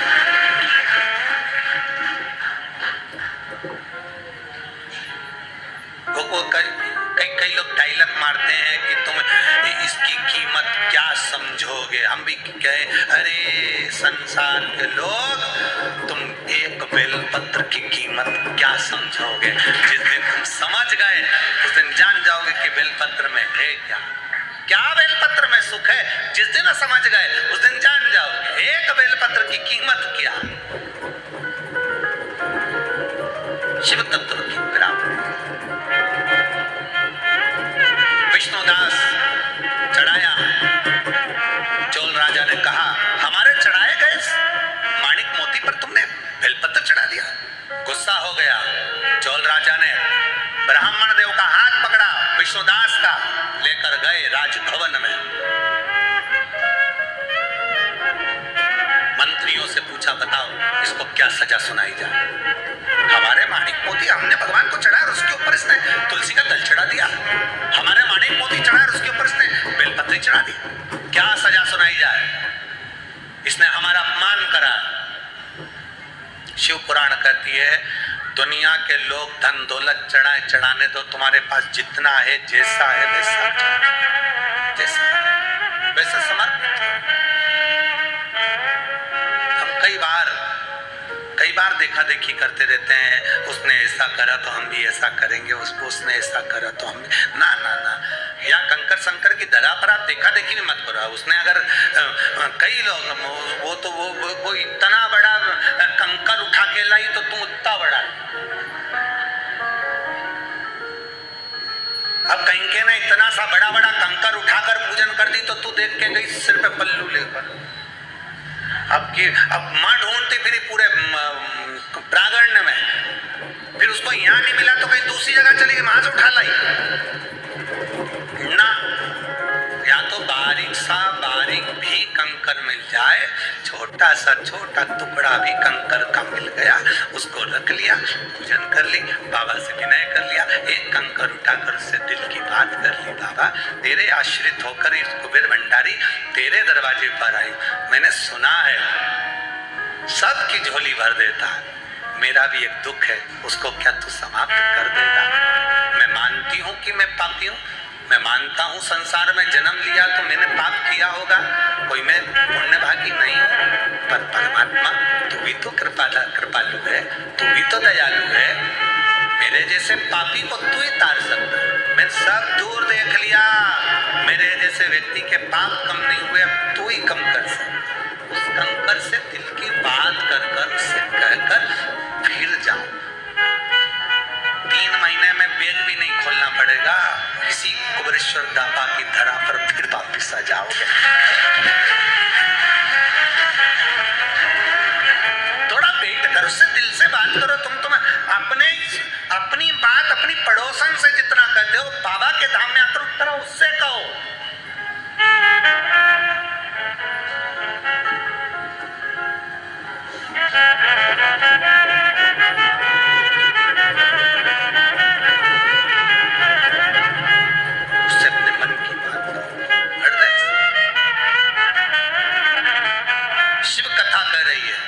वो कई लोग डायलॉग मारते हैं कि तुम इसकी कीमत क्या समझोगे। हम भी कहे, अरे संसार के लोग, तुम एक बेलपत्र की कीमत क्या समझोगे। जिस दिन तुम समझ गए उस दिन जान जाओगे कि बेलपत्र में है क्या, क्या बेलपत्र में सुख है। जिस दिन समझ गए उस दिन जान जाओगे एक बेलपत्र की कीमत क्या। शिव तत्व की विराम विष्णुदास चढ़ाया। चोल राजा ने कहा, हमारे चढ़ाए गए माणिक मोती पर तुमने बेलपत्र चढ़ा दिया। गुस्सा हो गया। चोल राजा ने ब्राह्मण देव का हाथ पकड़ा, विष्णुदास का, लेकर गए राजभवन में। मंत्रियों से पूछा, बताओ इसको क्या सजा सुनाई जाए। हमारे माणिक मोती हमने भगवान को चढ़ाया और उसके ऊपर इसने तुलसी का दल चढ़ा दिया। हमारे माणिक मोती चढ़ाया और उसके ऊपर इसने बेलपत्री चढ़ा दी, क्या सजा सुनाई जाए। इसने हमारा अपमान करा। शिव पुराण कहती है, दुनिया के लोग धन दौलत चढ़ाए, चढ़ाने दो, तुम्हारे पास जितना है, जैसा है वैसा, जैसा वैसा समर्पित। हम कई बार देखा देखी करते रहते हैं, उसने ऐसा करा तो हम भी ऐसा करेंगे, उसने ऐसा करा तो हम ना ना ना। या कंकर शंकर की धरा पर आप देखा देखी भी मत करो। उसने अगर कई लोग वो इतना बड़ा कंकर उठा के लाई तो तुम उतना बड़ा। अब कहीं के ना इतना सा बड़ा बड़ा कंकर उठाकर पूजन कर दी तो तू देख के गई सिर पे पल्लू लेकर। अब मां ढूंढती फिर पूरे प्रांगण में, फिर उसको यहाँ नहीं मिला तो कहीं दूसरी जगह चली गई, वहां से उठा लाई ना। या तो बारीक भी कंकर मिल जाए, छोटा सा छोटा टुकड़ा भी कंकर का मिल गया, उसको रख लिया, पूजन कर ली, बाबा से विनय कर लिया, एक कंकर उठाकर उससे दिल की बात कर ली, बाबा तेरे आश्रित होकर इस कुबेर भंडारी तेरे दरवाजे पर आई, मैंने सुना है सबकी झोली भर देता, मेरा भी एक दुख है, उसको क्या तू समाप्त कर देगा। मैं मानती हूँ कि मैं पापी हूँ, मैं मानता हूँ संसार में जन्म लिया तो मैंने पाप किया होगा, कोई मैं पुण्यभागी नहीं हूँ, पर परमात्मा तू भी तो कृपालु है, तू भी तो दयालु है, मेरे जैसे पापी को तू ही तार सकता। मैं सब दूर देख लिया, मेरे जैसे व्यक्ति के पाप कम नहीं हुए, अब तू ही कम कर सकता। उस कंकर से दिल की बात कर उससे कहकर फिर जाओ। 3 महीने में बैग भी नहीं खोलना पड़ेगा, किसी कुबेरेश्वर दापा की धरा पर फिर वापिस आ जाओगे। थोड़ा वेट करो, उससे दिल से बात करो। तुम अपनी बात अपनी पड़ोसन से जितना कहते हो, बाबा के धाम में आकर उतना उससे कहो। उससे अपने मन की बात करो, हृदय से। शिव कथा कह रही है,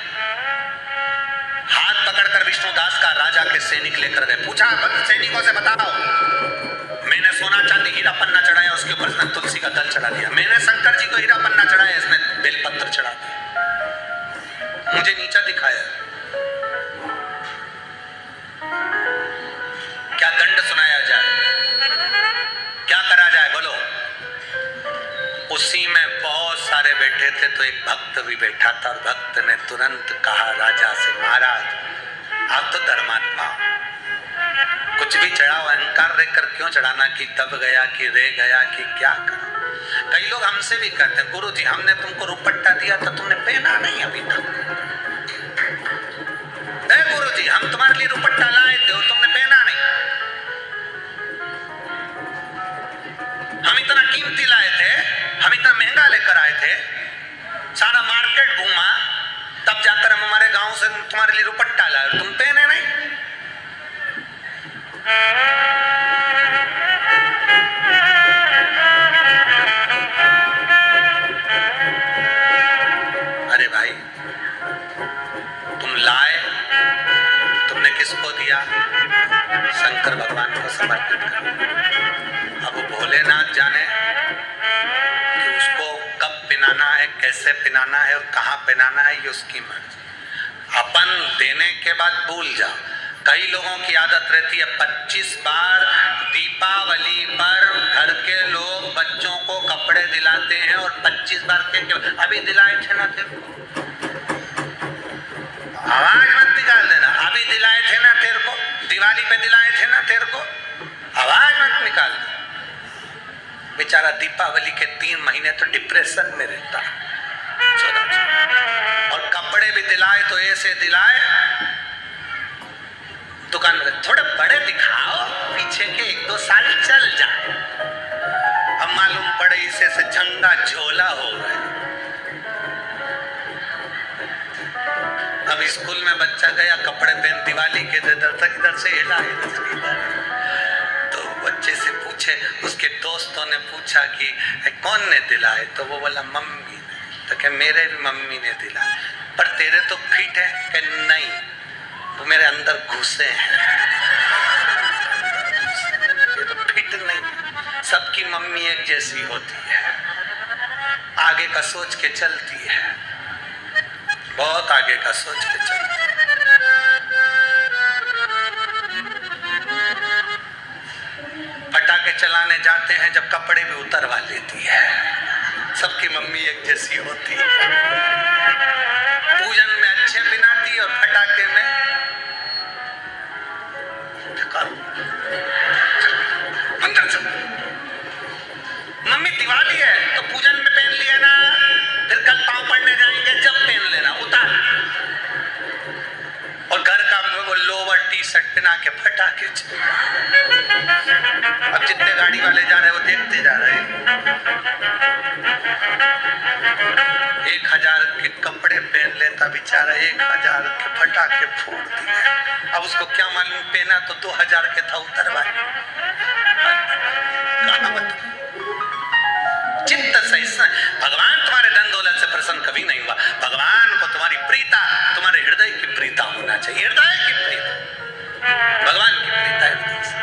हाथ पकड़कर विष्णुदास का राजा के सैनिक लेकर गए, पूछा सैनिकों से बताओ, मैंने सोना चांदी हीरा पन्ना चढ़ाया, उसके ऊपर इसने तुलसी का दल चढ़ा दिया, मैंने शंकर जी को हीरा पन्ना चढ़ाया, इसने बेलपत्र चढ़ा दिया, मुझे नीचा दिखाया। कुर्सी में बहुत सारे बैठे थे तो एक भक्त भी बैठा था और भक्त ने तुरंत कहा राजा से, महाराज आप तो धर्मात्मा, कुछ भी चढ़ाओ, अहंकार रहकर क्यों चढ़ाना कि दब गया कि रह गया कि क्या करो। कई लोग हमसे भी कहते हैं, गुरु जी हमने तुमको रुपट्टा दिया था तुमने पहना नहीं अभी तक। गुरु जी हम तुम्हारे लिए रुपट्टा लाए थे और तुमने पहना नहीं। हम इतना कीमती लाए थे, हम इतना महंगा लेकर आए थे, सारा मार्केट घूमा, तब जाकर हम हमारे गांव से तुम्हारे लिए रुपट्टा लाए और तुम पहने नहीं। अरे भाई तुम लाए, तुमने किसको दिया? शंकर भगवान को समर्पित करो। अब भोलेनाथ जाने कि उसको कब पिनाना है, कैसे पिनाना है और कहाँ पिनाना है, ये उसकी मर्जी। अपन देने के बाद भूल जाओ। कई लोगों की आदत रहती है 25 बार दीपावली पर घर के लोग बच्चों को कपड़े दिलाते हैं और 25 बार के अभी दिलाए थे ना तेरे को, आवाज मत निकाल देना, अभी दिलाए थे ना तेरे को, दिवाली पे दिलाए थे ना तेरे को, आवाज मत निकाल दे। बेचारा दीपावली के 3 महीने तो डिप्रेशन में रहता है। और कपड़े भी दिलाए तो ऐसे दिलाए, दुकान में थोड़े बड़े दिखाओ, पीछे के 1-2 साल चल जाए। अब मालूम पड़े इसे से झंडा झोला हो गए। अब स्कूल में बच्चा गया, कपड़े पहन दिवाली के इधर से हिला, इधर से हिला, तो बच्चे से पूछे, उसके दोस्तों ने पूछा कि कौन ने दिलाए, तो वो बोला मम्मी ने। तो क्या मेरे भी मम्मी ने दिलाए, पर तेरे तो फिट है कि नहीं, वो मेरे अंदर घुसे हैं, ये तो फिट नहीं। सबकी मम्मी एक जैसी होती है, आगे का सोच के चलती है, बहुत आगे का सोच के चलती है। पटाखे चलाने जाते हैं जब कपड़े भी उतरवा लेती है, सबकी मम्मी एक जैसी होती है। पूजन में अच्छे पिनाती और पटाखे में अंदर चल। मम्मी दिवाली है तो पूजन में पहन लिया ना, फिर कल पाँव पड़ने जाएंगे जब पहन लेना, उतार। और घर का वो लोवर टी-शर्ट पहना के पटाखे। अब जितने गाड़ी वाले जा रहे हैं वो देखते जा रहे हैं। 1000 के कपड़े पहन लेता बेचारा, 1000 के पटाखे फोड़ दिए। अब उसको क्या मालूम, पहना तो 2000 के था, उतरवाए। चित्त सही, भगवान तुम्हारे धन दौलत से प्रसन्न कभी नहीं हुआ। भगवान को तुम्हारी प्रीता, तुम्हारे हृदय की प्रीता होना चाहिए, हृदय की प्रीता, भगवान की प्रीता हृदय से।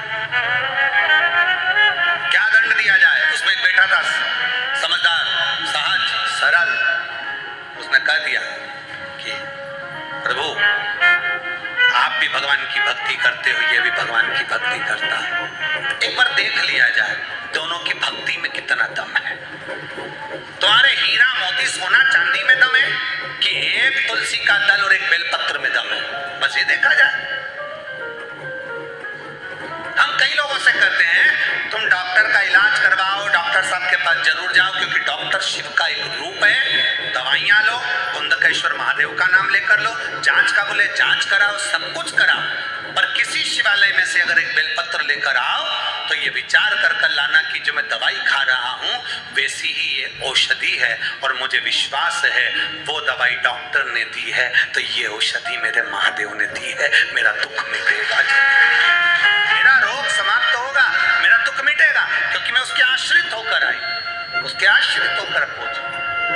क्या दंड दिया जाए? उसमें एक बैठा था समझदार, सहज, सरल, उसने कह दिया कि प्रभु आप भी भगवान की भक्ति करते हो, ये भी भगवान की भक्ति करता है, एक बार देख लिया जाए दोनों की भक्ति में कितना दम है। तुम्हारे हीरा मोती सोना चांदी में दम है कि एक तुलसी का दल और एक बेलपत्र में दम है, बस ये देखा जाए। हम कई लोगों से कहते हैं तुम डॉक्टर का इलाज करवाओ, डॉक्टर साहब के पास जरूर जाओ, क्योंकि डॉक्टर शिव का एक रूप है। दवाइयां लो, कुंदकेश्वर महादेव का नाम लेकर लो, जांच का बोले जांच कराओ, सब कुछ कराओ, पर किसी शिवालय में से अगर एक बेलपत्र लेकर आओ तो ये विचार कर लाना कि जो मैं दवाई खा रहा हूँ वैसी ही ये औषधि है, और मुझे विश्वास है वो दवाई डॉक्टर ने दी है तो ये औषधि मेरे महादेव ने दी है, मेरा दुख मिटेगा, मेरा रोग समाप्त होगा, मेरा दुख मिटेगा, क्योंकि मैं उसके आश्रित होकर आई, उसके आश्रित होकर पहुंचा,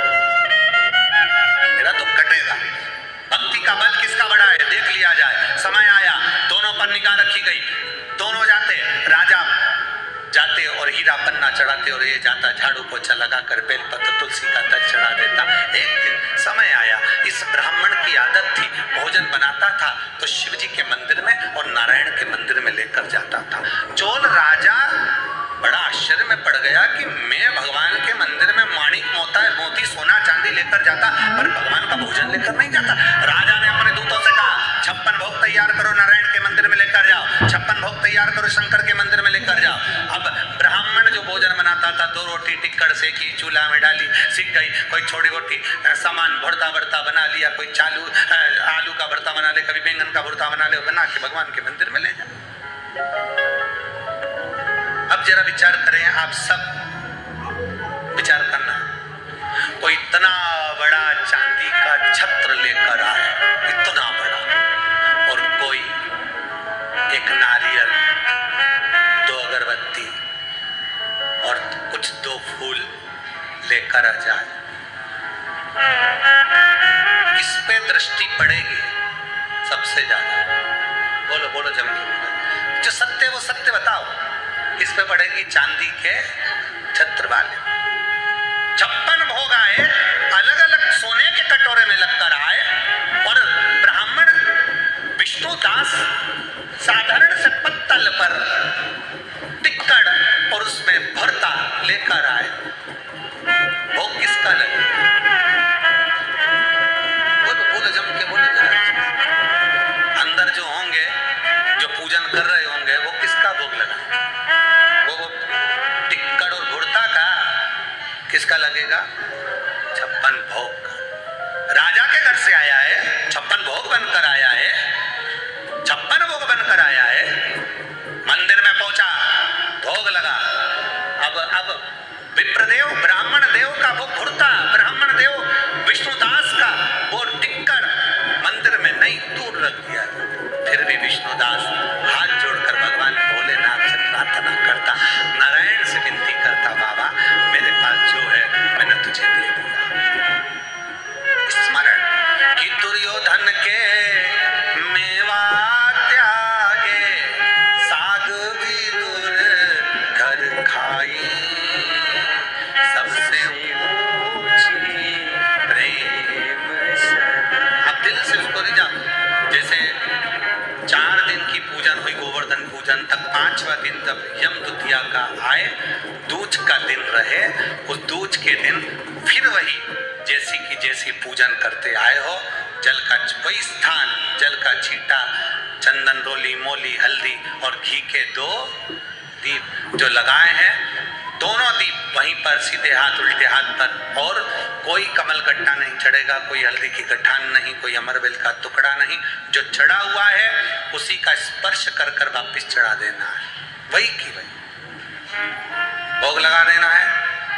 मेरा दुख कटेगा। भक्ति का बल किसका बड़ा है देख लिया जाए। समय आया, दोनों पर निगाह रखी गई, दोनों जाते, राजा जाते और हीरा पन्ना चढ़ाते और ये जाता झाड़ू पोछा लगाकर बेलपत्र तुलसी का दल चढ़ा देता। एक दिन समय आया, इस ब्राह्मण की आदत थी भोजन बनाता था तो शिव जी के मंदिर में और नारायण के मंदिर में लेकर जाता था। चोल राजा बड़ा आश्चर्य में पड़ गया कि मैं भगवान के मंदिर में माणिक होता है, मोती सोना चांदी लेकर जाता, पर भगवान का भोजन लेकर नहीं जाता। राजा ने अपने दूतों से कहा 56 भोग तैयार करो, नारायण के मंदिर में लेकर जाओ, 56 भोग तैयार करो, शंकर के मंदिर में लेकर जाओ। अब ब्राह्मण जो भोजन बनाता था, 2 रोटी टिक्कड़ सेकी, चूल्हा में डाली, सीख गई, कोई छोटी मोटी सामान भरता भरता बना लिया, कोई आलू का भरता बना ले, कभी बैंगन का भरता बना ले, बना के भगवान के मंदिर में ले जाओ। अब जरा विचार करें, आप सब विचार करना, कोई इतना बड़ा चांदी का छत्र लेकर आए, इतना बड़ा, और कोई एक नारियल, 2 अगरबत्ती और कुछ 2 फूल लेकर आ जाए, किस पे दृष्टि पड़ेगी सबसे ज्यादा? बोलो बोलो जल्दी, जो सत्य वो सत्य बताओ, किस पे पड़ेगी? चांदी के छत्र वाले। 56 भोग आए, अलग अलग सोने के कटोरे में लगकर आए, और ब्राह्मण विष्णुदास साधारण से पत्तल पर टिक्कड़ और उसमें भरता लेकर आए। भोग किसका लगे? बोलो बोलो जम के बोलो जरा। अंदर जो होंगे, जो पूजन कर रहे होंगे, वो किसका भोग लगा? वो टिक्कड़ और भुरता का किसका लगेगा? 56 भोग का। राजा के घर से आया है, 56 भोग बनकर आया है, 56 भोग बनकर आया है, मंदिर में पहुंचा, भोग लगा। अब विप्रदेव ब्राह्मण देव का वो भुरता, ब्राह्मण देव विष्णुदास का वो टिक्कड़ मंदिर में नहीं, दूर रख दिया। फिर भी विष्णुदास हाथ जोड़कर भगवान भोलेनाथ से प्रार्थना करता, नारायण से विनती करता, बाबा मेरे पास जो है मैंने तुझे दे दिया। स्मरण कि दुर्योधन के मेवा त्यागे, साग विदुर घर खाई, सबसे ऊंची प्रेम। अब दिल से उसको ले जाओ। जैसे 4 दिन की पूजन हुई, गोवर्धन पूजन तक, 5वां दिन तब यम द्वितीया का आए, दूज का दिन रहे, उस दूज के दिन फिर वही जैसी की जैसी पूजन करते आए हो, जल का वही स्थान, जल का छींटा, चंदन रोली मोली हल्दी और घी के 2 दीप जो लगाए हैं, दोनों दीप वहीं पर सीधे हाथ उल्टे हाथ पर, और कोई कमल गट्टा नहीं चढ़ेगा, कोई हल्दी की गठान नहीं, कोई अमरवेल का टुकड़ा नहीं, जो चढ़ा हुआ है उसी का स्पर्श कर कर वापिस चढ़ा देना है, वही की वही भोग लगा देना है।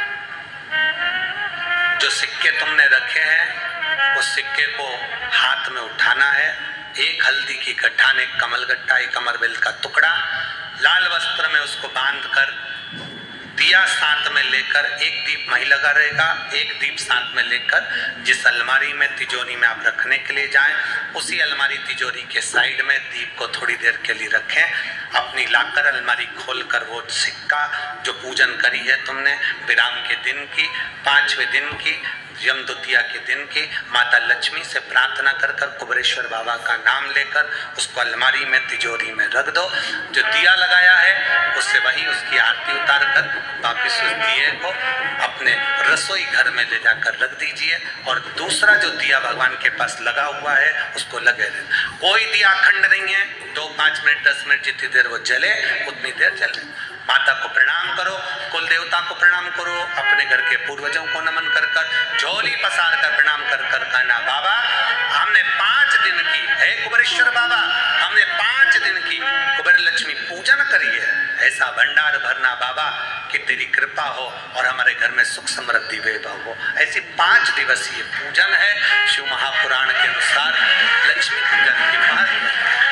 जो सिक्के तुमने रखे हैं उस सिक्के को हाथ में उठाना है, एक हल्दी की गठान, एक कमल गट्टा, एक अमरवेल का टुकड़ा, लाल वस्त्र में उसको बांधकर दिया साथ में लेकर, एक दीप वहीं लगा रहेगा, एक दीप साथ में लेकर जिस अलमारी में तिजोरी में आप रखने के लिए जाएं, उसी अलमारी तिजोरी के साइड में दीप को थोड़ी देर के लिए रखें। अपनी लाकर अलमारी खोलकर वो सिक्का जो पूजन करी है तुमने विराम के दिन की, 5वें दिन की, यम द्वितीया के दिन की, माता लक्ष्मी से प्रार्थना कर कर कुबेरेश्वर बाबा का नाम लेकर उसको अलमारी में तिजोरी में रख दो। जो दिया लगाया है उससे वही उसकी आरती उतार कर वापिस उस दिए को अपने रसोई घर में ले जाकर रख दीजिए, और दूसरा जो दिया भगवान के पास लगा हुआ है उसको लगे रहे। कोई दिया अखंड नहीं है, 2, 5 मिनट 10 मिनट जितनी देर वो जले उतनी देर जले। माता को प्रणाम करो, कुल देवता को प्रणाम करो, अपने घर के पूर्वजों को नमन कर कर, झोली पसार कर प्रणाम कर कर कहना, बाबा हमने 5 दिन की, हे कुबेरेश्वर बाबा हमने 5 दिन की कुबेर लक्ष्मी पूजन करी है, ऐसा भंडार भरना बाबा कि तेरी कृपा हो और हमारे घर में सुख समृद्धि वैभव हो। ऐसी 5 दिवसीय पूजन है। शिव महापुराण के अनुसार लक्ष्मी पूजन की महत्व,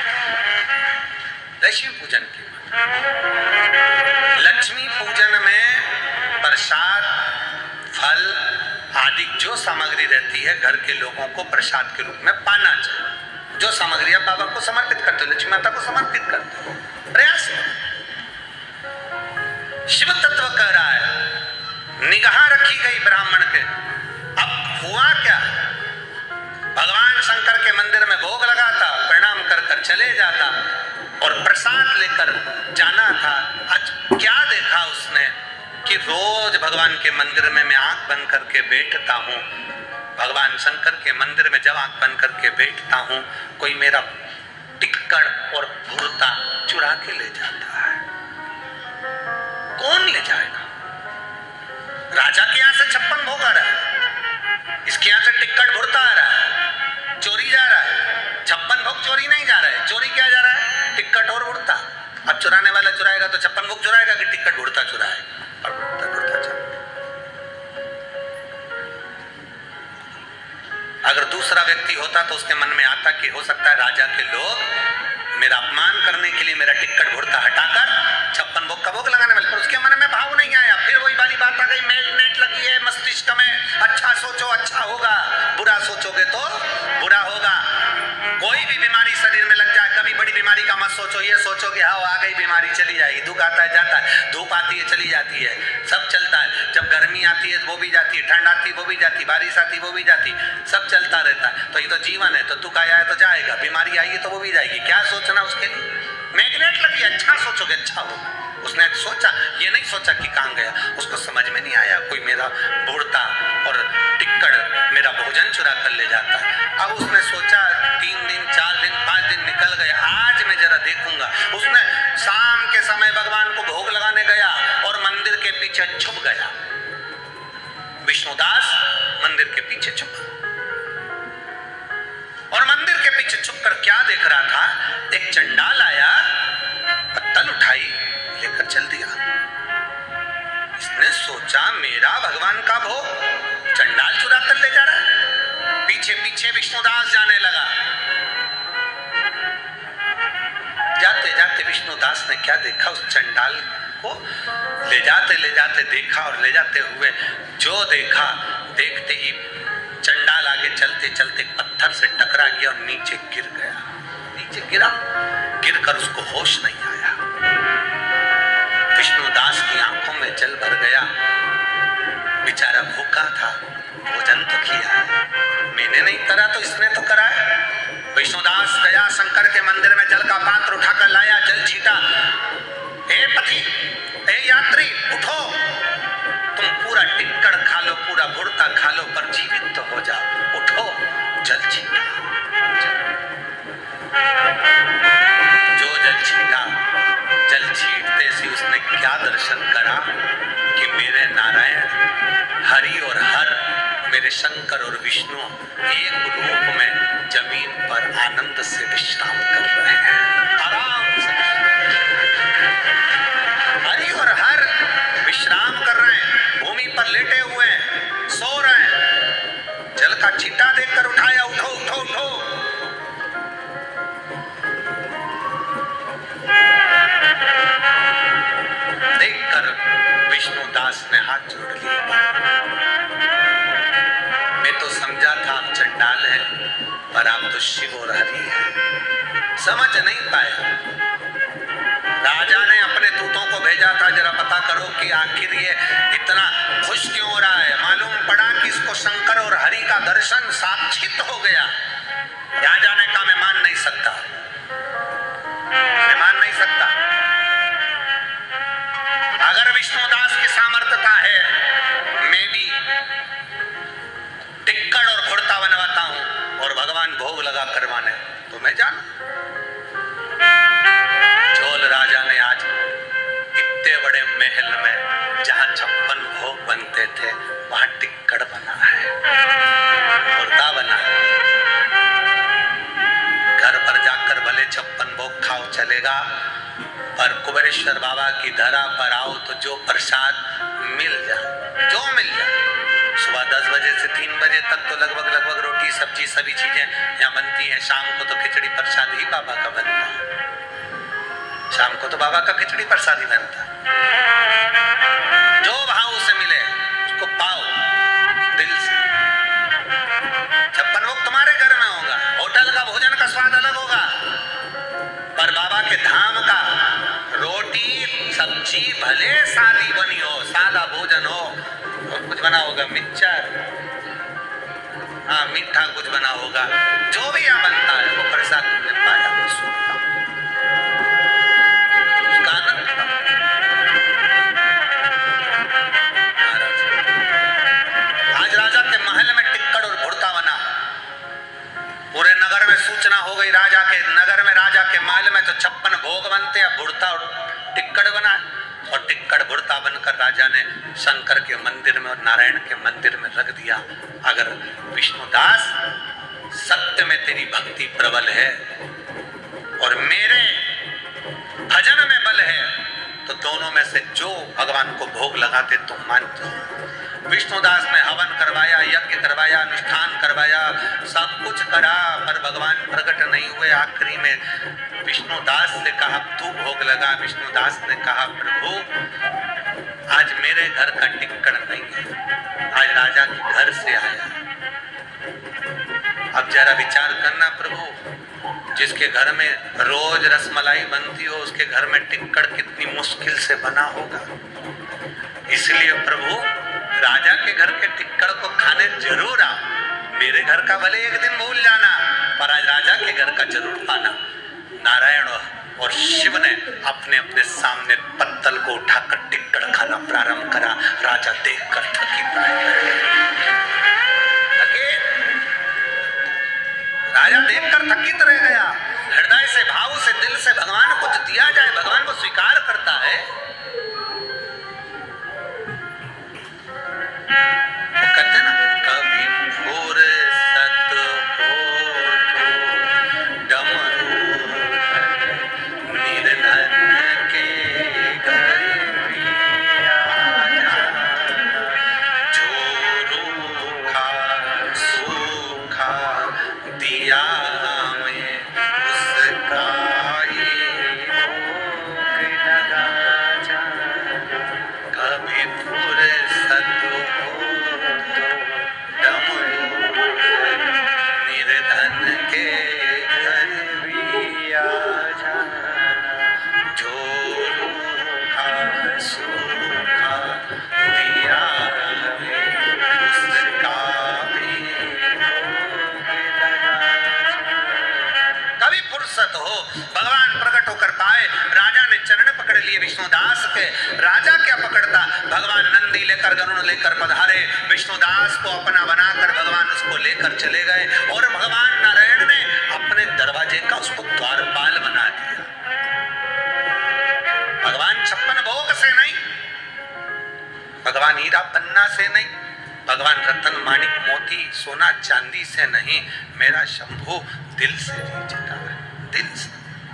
लक्ष्मी पूजन की लक्ष्मी पूजन में प्रसाद, फल आदि जो सामग्री रहती है घर के लोगों को प्रसाद के रूप में पाना चाहिए। जो सामग्री आप बाबा को समर्पित करते हो, लक्ष्मी माता को समर्पित करते हो, प्रयास करो। शिव तत्व कह रहा है निगाह रखी गई ब्राह्मण के। अब हुआ क्या, भगवान शंकर के मंदिर में भोग लगाता, प्रणाम कर कर चले जाता और प्रसाद लेकर जाना था। आज क्या देखा उसने कि रोज भगवान के मंदिर में मैं आंख बंद करके बैठता हूँ, भगवान शंकर के मंदिर में जब आंख बंद करके बैठता हूँ, कोई मेरा टिक्कड़ और भुरता चुरा के ले जाता है। कौन ले जाएगा? राजा के यहाँ से 56 भोग आ रहा है, इसके यहाँ से टिक्कड़ भुरता आ रहा है, चोरी जा रहा है। 56 भोग चोरी नहीं जा रहा है, चोरी क्या जा रहा है? टिक्कड़ और भुरता। अब चुराने वाला चुराएगा तो 56 भोग चुराएगा कि टिक्कड़ भुरता चुराएगा? और भुरता चुराएगा। अगर दूसरा व्यक्ति होता तो उसके मन में आता कि हो सकता है राजा के लोग मेरा अपमान करने के लिए मेरा टिक्कड़ भुरता हटाकर 56 भोग का भोग लगाने वाले, पर उसके मन में भाव नहीं आया। फिर वही वाली बात आ गई, मैग्नेट लगी है मस्तिष्क में, अच्छा सोचो अच्छा होगा, बुरा सोचोगे तो बुरा होगा। कोई भी बीमारी शरीर में लग जाए, कभी बड़ी बीमारी का मत सोचो, ये सोचो कि हाँ आ गई बीमारी चली जाएगी। दुख आता है जाता है, धूप आती है चली जाती है, सब चलता है। जब गर्मी आती है वो भी जाती है, ठंड आती है वो भी जाती, बारिश आती है वो भी जाती, सब चलता रहता है। तो ये तो जीवन है, तो दुख आया है तो जाएगा, बीमारी आई है तो वो भी जाएगी। क्या सोचना उसके लिए? मैग्नेट लगी, अच्छा सोचोगे अच्छा होगा। उसने सोचा, ये नहीं सोचा कि कहाँ गया, उसको समझ में नहीं आया कोई मेरा भुरता और टिक्कड़ मेरा भोजन चुरा कर ले जाता है। अब उसने सोचा 3 दिन 4 दिन 5 दिन निकल गए, आज मैं जरा देखूंगा। उसने शाम के समय भगवान को भोग लगाने गया और मंदिर के पीछे छुप गया। विष्णुदास मंदिर के पीछे छुपा और मंदिर के पीछे छुपकर क्या देख रहा था? एक चंडाल आया, पत्तल उठाई, लेकर चल दिया। इसने सोचा मेरा भगवान का भोग चंडाल चुरा कर ले जा रहा है। पीछे पीछे विष्णुदास जाने लगा। जाते जाते विष्णुदास ने क्या देखा? उस चंडाल को ले जाते देखा और ले जाते हुए जो देखा, देखते ही चंडाल आगे चलते चलते पत्थर से टकरा गया और नीचे गिर गया। नीचे गिरकर उसको होश नहीं आया। विष्णुदास की आंखों में जल भर गया। बेचारा भूखा था, भोजन तो किया है, मैंने नहीं करा तो इसने तो करा है। विष्णुदास गया शंकर के मंदिर में, जल का पात्र उठाकर लाया, जल छीटा। हे पथी, हे यात्री, उठो, तुम पूरा टिक्कड़ खा लो, पूरा भुरता खा लो, पर जीवित तो हो जाओ। उठो, जल छीटा। जो जल छीटा, जल छीटते से उसने क्या दर्शन करा कि मेरे नारायण हरि और हर, मेरे शंकर और विष्णु एक रूप में जमीन पर आनंद से विश्राम कर रहे हैं। आराम से हरि और हर विश्राम कर रहे हैं, भूमि पर लेटे हुए हैं, सो रहे हैं। जल का छींटा देखकर उठाया, उठो उठो उठो। देखकर विष्णुदास ने हाथ जोड़ लिया। मैं तो समझा था आप चंडाल हैं, पर आप तो शिव और हरि हैं। समझ नहीं पाया। राजा ने अपने दूतों को भेजा था, जरा पता करो कि आखिर ये इतना खुश क्यों हो रहा है। मालूम पड़ा कि इसको शंकर और हरि का दर्शन साक्षित हो गया। राजा ने कहा मैं मान नहीं सकता, मैं मान नहीं सकता। अगर विष्णुदास की सामर्थ्यता है, मैं भी टिक्कड़ और भुरता बनवाता हूं और भगवान भोग लगा करवाने, तो मैं जानू। चोल राजा ने आज इतने बड़े महल में जहां 56 भोग बनते थे, वहां टिक्कड़ बना है, भुरता बना है। घर पर जाकर भले 56 भोग खाओ चलेगा, पर कुबेरेश्वर बाबा की धरा पर आओ तो जो प्रसाद मिल जाए, जो मिल जाए। सुबह 10 बजे से 3 बजे तक तो लगभग रोटी सब्जी सभी चीजें यहाँ बनती हैं। शाम को तो खिचड़ी प्रसाद ही बाबा का बनता है। शाम को तो बाबा का खिचड़ी प्रसाद ही बनता है। जो भाव उसे मिले उसको पाओ दिल से। 56 भोग तुम्हारे घर में होगा, होटल का भोजन का स्वाद अलग होगा, पर बाबा के धाम का रोटी सब्जी भले सादी बनी हो, सादा भोजन हो, और कुछ बना होगा मिक्सचर, हाँ मीठा कुछ बना होगा, जो भी यहाँ बनता है वो प्रसाद तुमने पाया, वो सुनता उसका आनंद। के नगर में, राजा के महल में तो 56 भोग बनते हैं, बुढ़ता और टिक्कड़ बना, और टिक्कड़ बुढ़ता बनकर राजा ने शंकर के मंदिर में और नारायण के मंदिर में रख दिया। अगर विष्णुदास सत्य में तेरी भक्ति प्रबल है और मेरे भजन में बल है, तो दोनों में से जो भगवान को भोग लगाते तुम मानते हो। विष्णुदास ने हवन करवाया, यज्ञ करवाया, अनुष्ठान करवाया, सब कुछ करा, पर भगवान प्रकट नहीं हुए। आखिरी में विष्णुदास से कहा तू भोग लगा। विष्णुदास ने कहा प्रभु आज मेरे घर का टिक्कड़ नहीं है, आज राजा के घर से आया। अब जरा विचार करना प्रभु, जिसके घर में रोज रसमलाई बनती हो उसके घर में टिक्कड़ कितनी मुश्किल से बना होगा। इसलिए प्रभु राजा के घर के टिक्कड़ को खाने जरूर आओ, मेरे घर का भले एक दिन भूल जाना, पर आज राजा के घर का जरूर पाना। नारायण और शिव ने अपने अपने सामने पत्तल को उठाकर टिक्कड़ खाना प्रारंभ करा। राजा देखकर थकी पड़े, राजा देखकर थकित रह गया। हृदय से, भाव से, दिल से भगवान को जो दिया जाए भगवान को स्वीकार करता है। वो कहते ना कभी फुर्सत हो तो डमरू निर्धन के घर भी आ जाना, जो रूखा सूखा दिया हमें उसका ही भोग लगा जाना। कभी फुर्सत हो तो डमरू निर्धन के घर भी आ जाना, जो रूखा सूखा दिया हमें उसका भी कभी फुर्सत हो। भगवान प्रकट होकर पाए, राजा ने चरण पकड़ लिए विष्णुदास के। राजा क्या पकड़ता, भगवान नंदी लेकर, गरुड़ लेकर पधारे। विष्णुदास को अपना बनाकर भगवान उसको लेकर चले गए और भगवान नारायण ने अपने दरवाजे का उसको द्वारपाल बना दिया। भगवान 56 भोग से नहीं, भगवान हीरा पन्ना से नहीं, भगवान रतन माणिक मोती सोना चांदी से नहीं, मेरा शंभु दिल से जीता है, दिल से।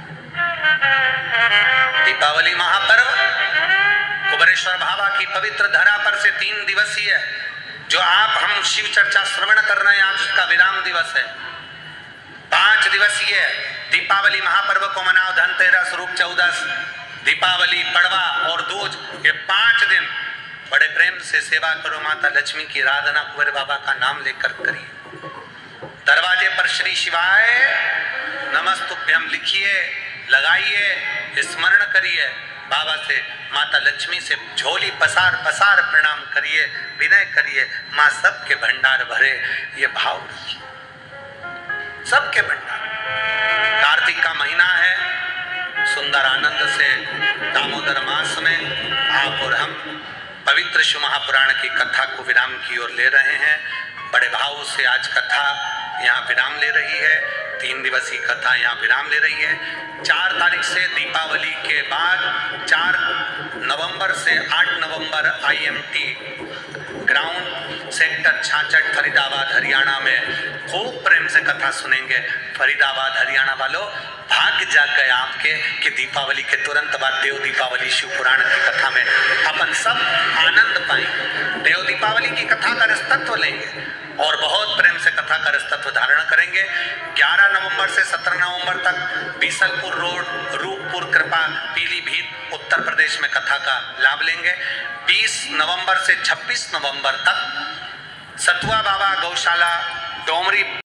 दीपावली महापर्व कुबेरेश्वर बाबा की पवित्र धरा पर से 3 दिवसीय जो आप हम शिव चर्चा श्रवण कर रहे हैं, आज उसका विराम दिवस है। 5 दिवसीय दीपावली महापर्व को मनाओ। धनतेरस, रूप चौदस, दीपावली, पड़वा और दूज, ये 5 दिन बड़े प्रेम से सेवा करो। माता लक्ष्मी की आराधना कुंवर बाबा का नाम लेकर करिए। दरवाजे पर श्री शिवाय नमस्तुभ्यम लिखिए, लगाइए, स्मरण करिए। बाबा से, माता लक्ष्मी से झोली पसार पसार प्रणाम करिए, विनय करिए, माँ सबके भंडार भरे, ये भाव रखिए, सबके भंडार। कार्तिक का महीना है, सुंदर आनंद से दामोदर मास में आप और हम पवित्र शिव महापुराण की कथा को विराम की ओर ले रहे हैं। बड़े भाव से आज कथा यहाँ विराम ले रही है। 3 दिवसीय कथा यहाँ विराम ले रही है। 4 तारीख से दीपावली के बाद 4 नवंबर से 8 नवंबर IMT ground sector 66 Faridabad Haryana में खूब प्रेम से कथा सुनेंगे। फरीदाबाद हरियाणा वालों, भाग्य जाग गए आपके कि दीपावली के तुरंत बाद देव दीपावली शिव पुराण की कथा में अपन सब आनंद पाएंगे। देव दीपावली की कथा का रसतत्व लेंगे और बहुत प्रेम से कथा का रसतत्व धारण करेंगे। 11 नवंबर से 17 नवंबर तक बीसलपुर रोड, रूपपुर कृपा, पीलीभीत, उत्तर प्रदेश में कथा का लाभ लेंगे। 20 नवंबर से 26 नवंबर तक सतुआ बाबा गौशाला, डोमरी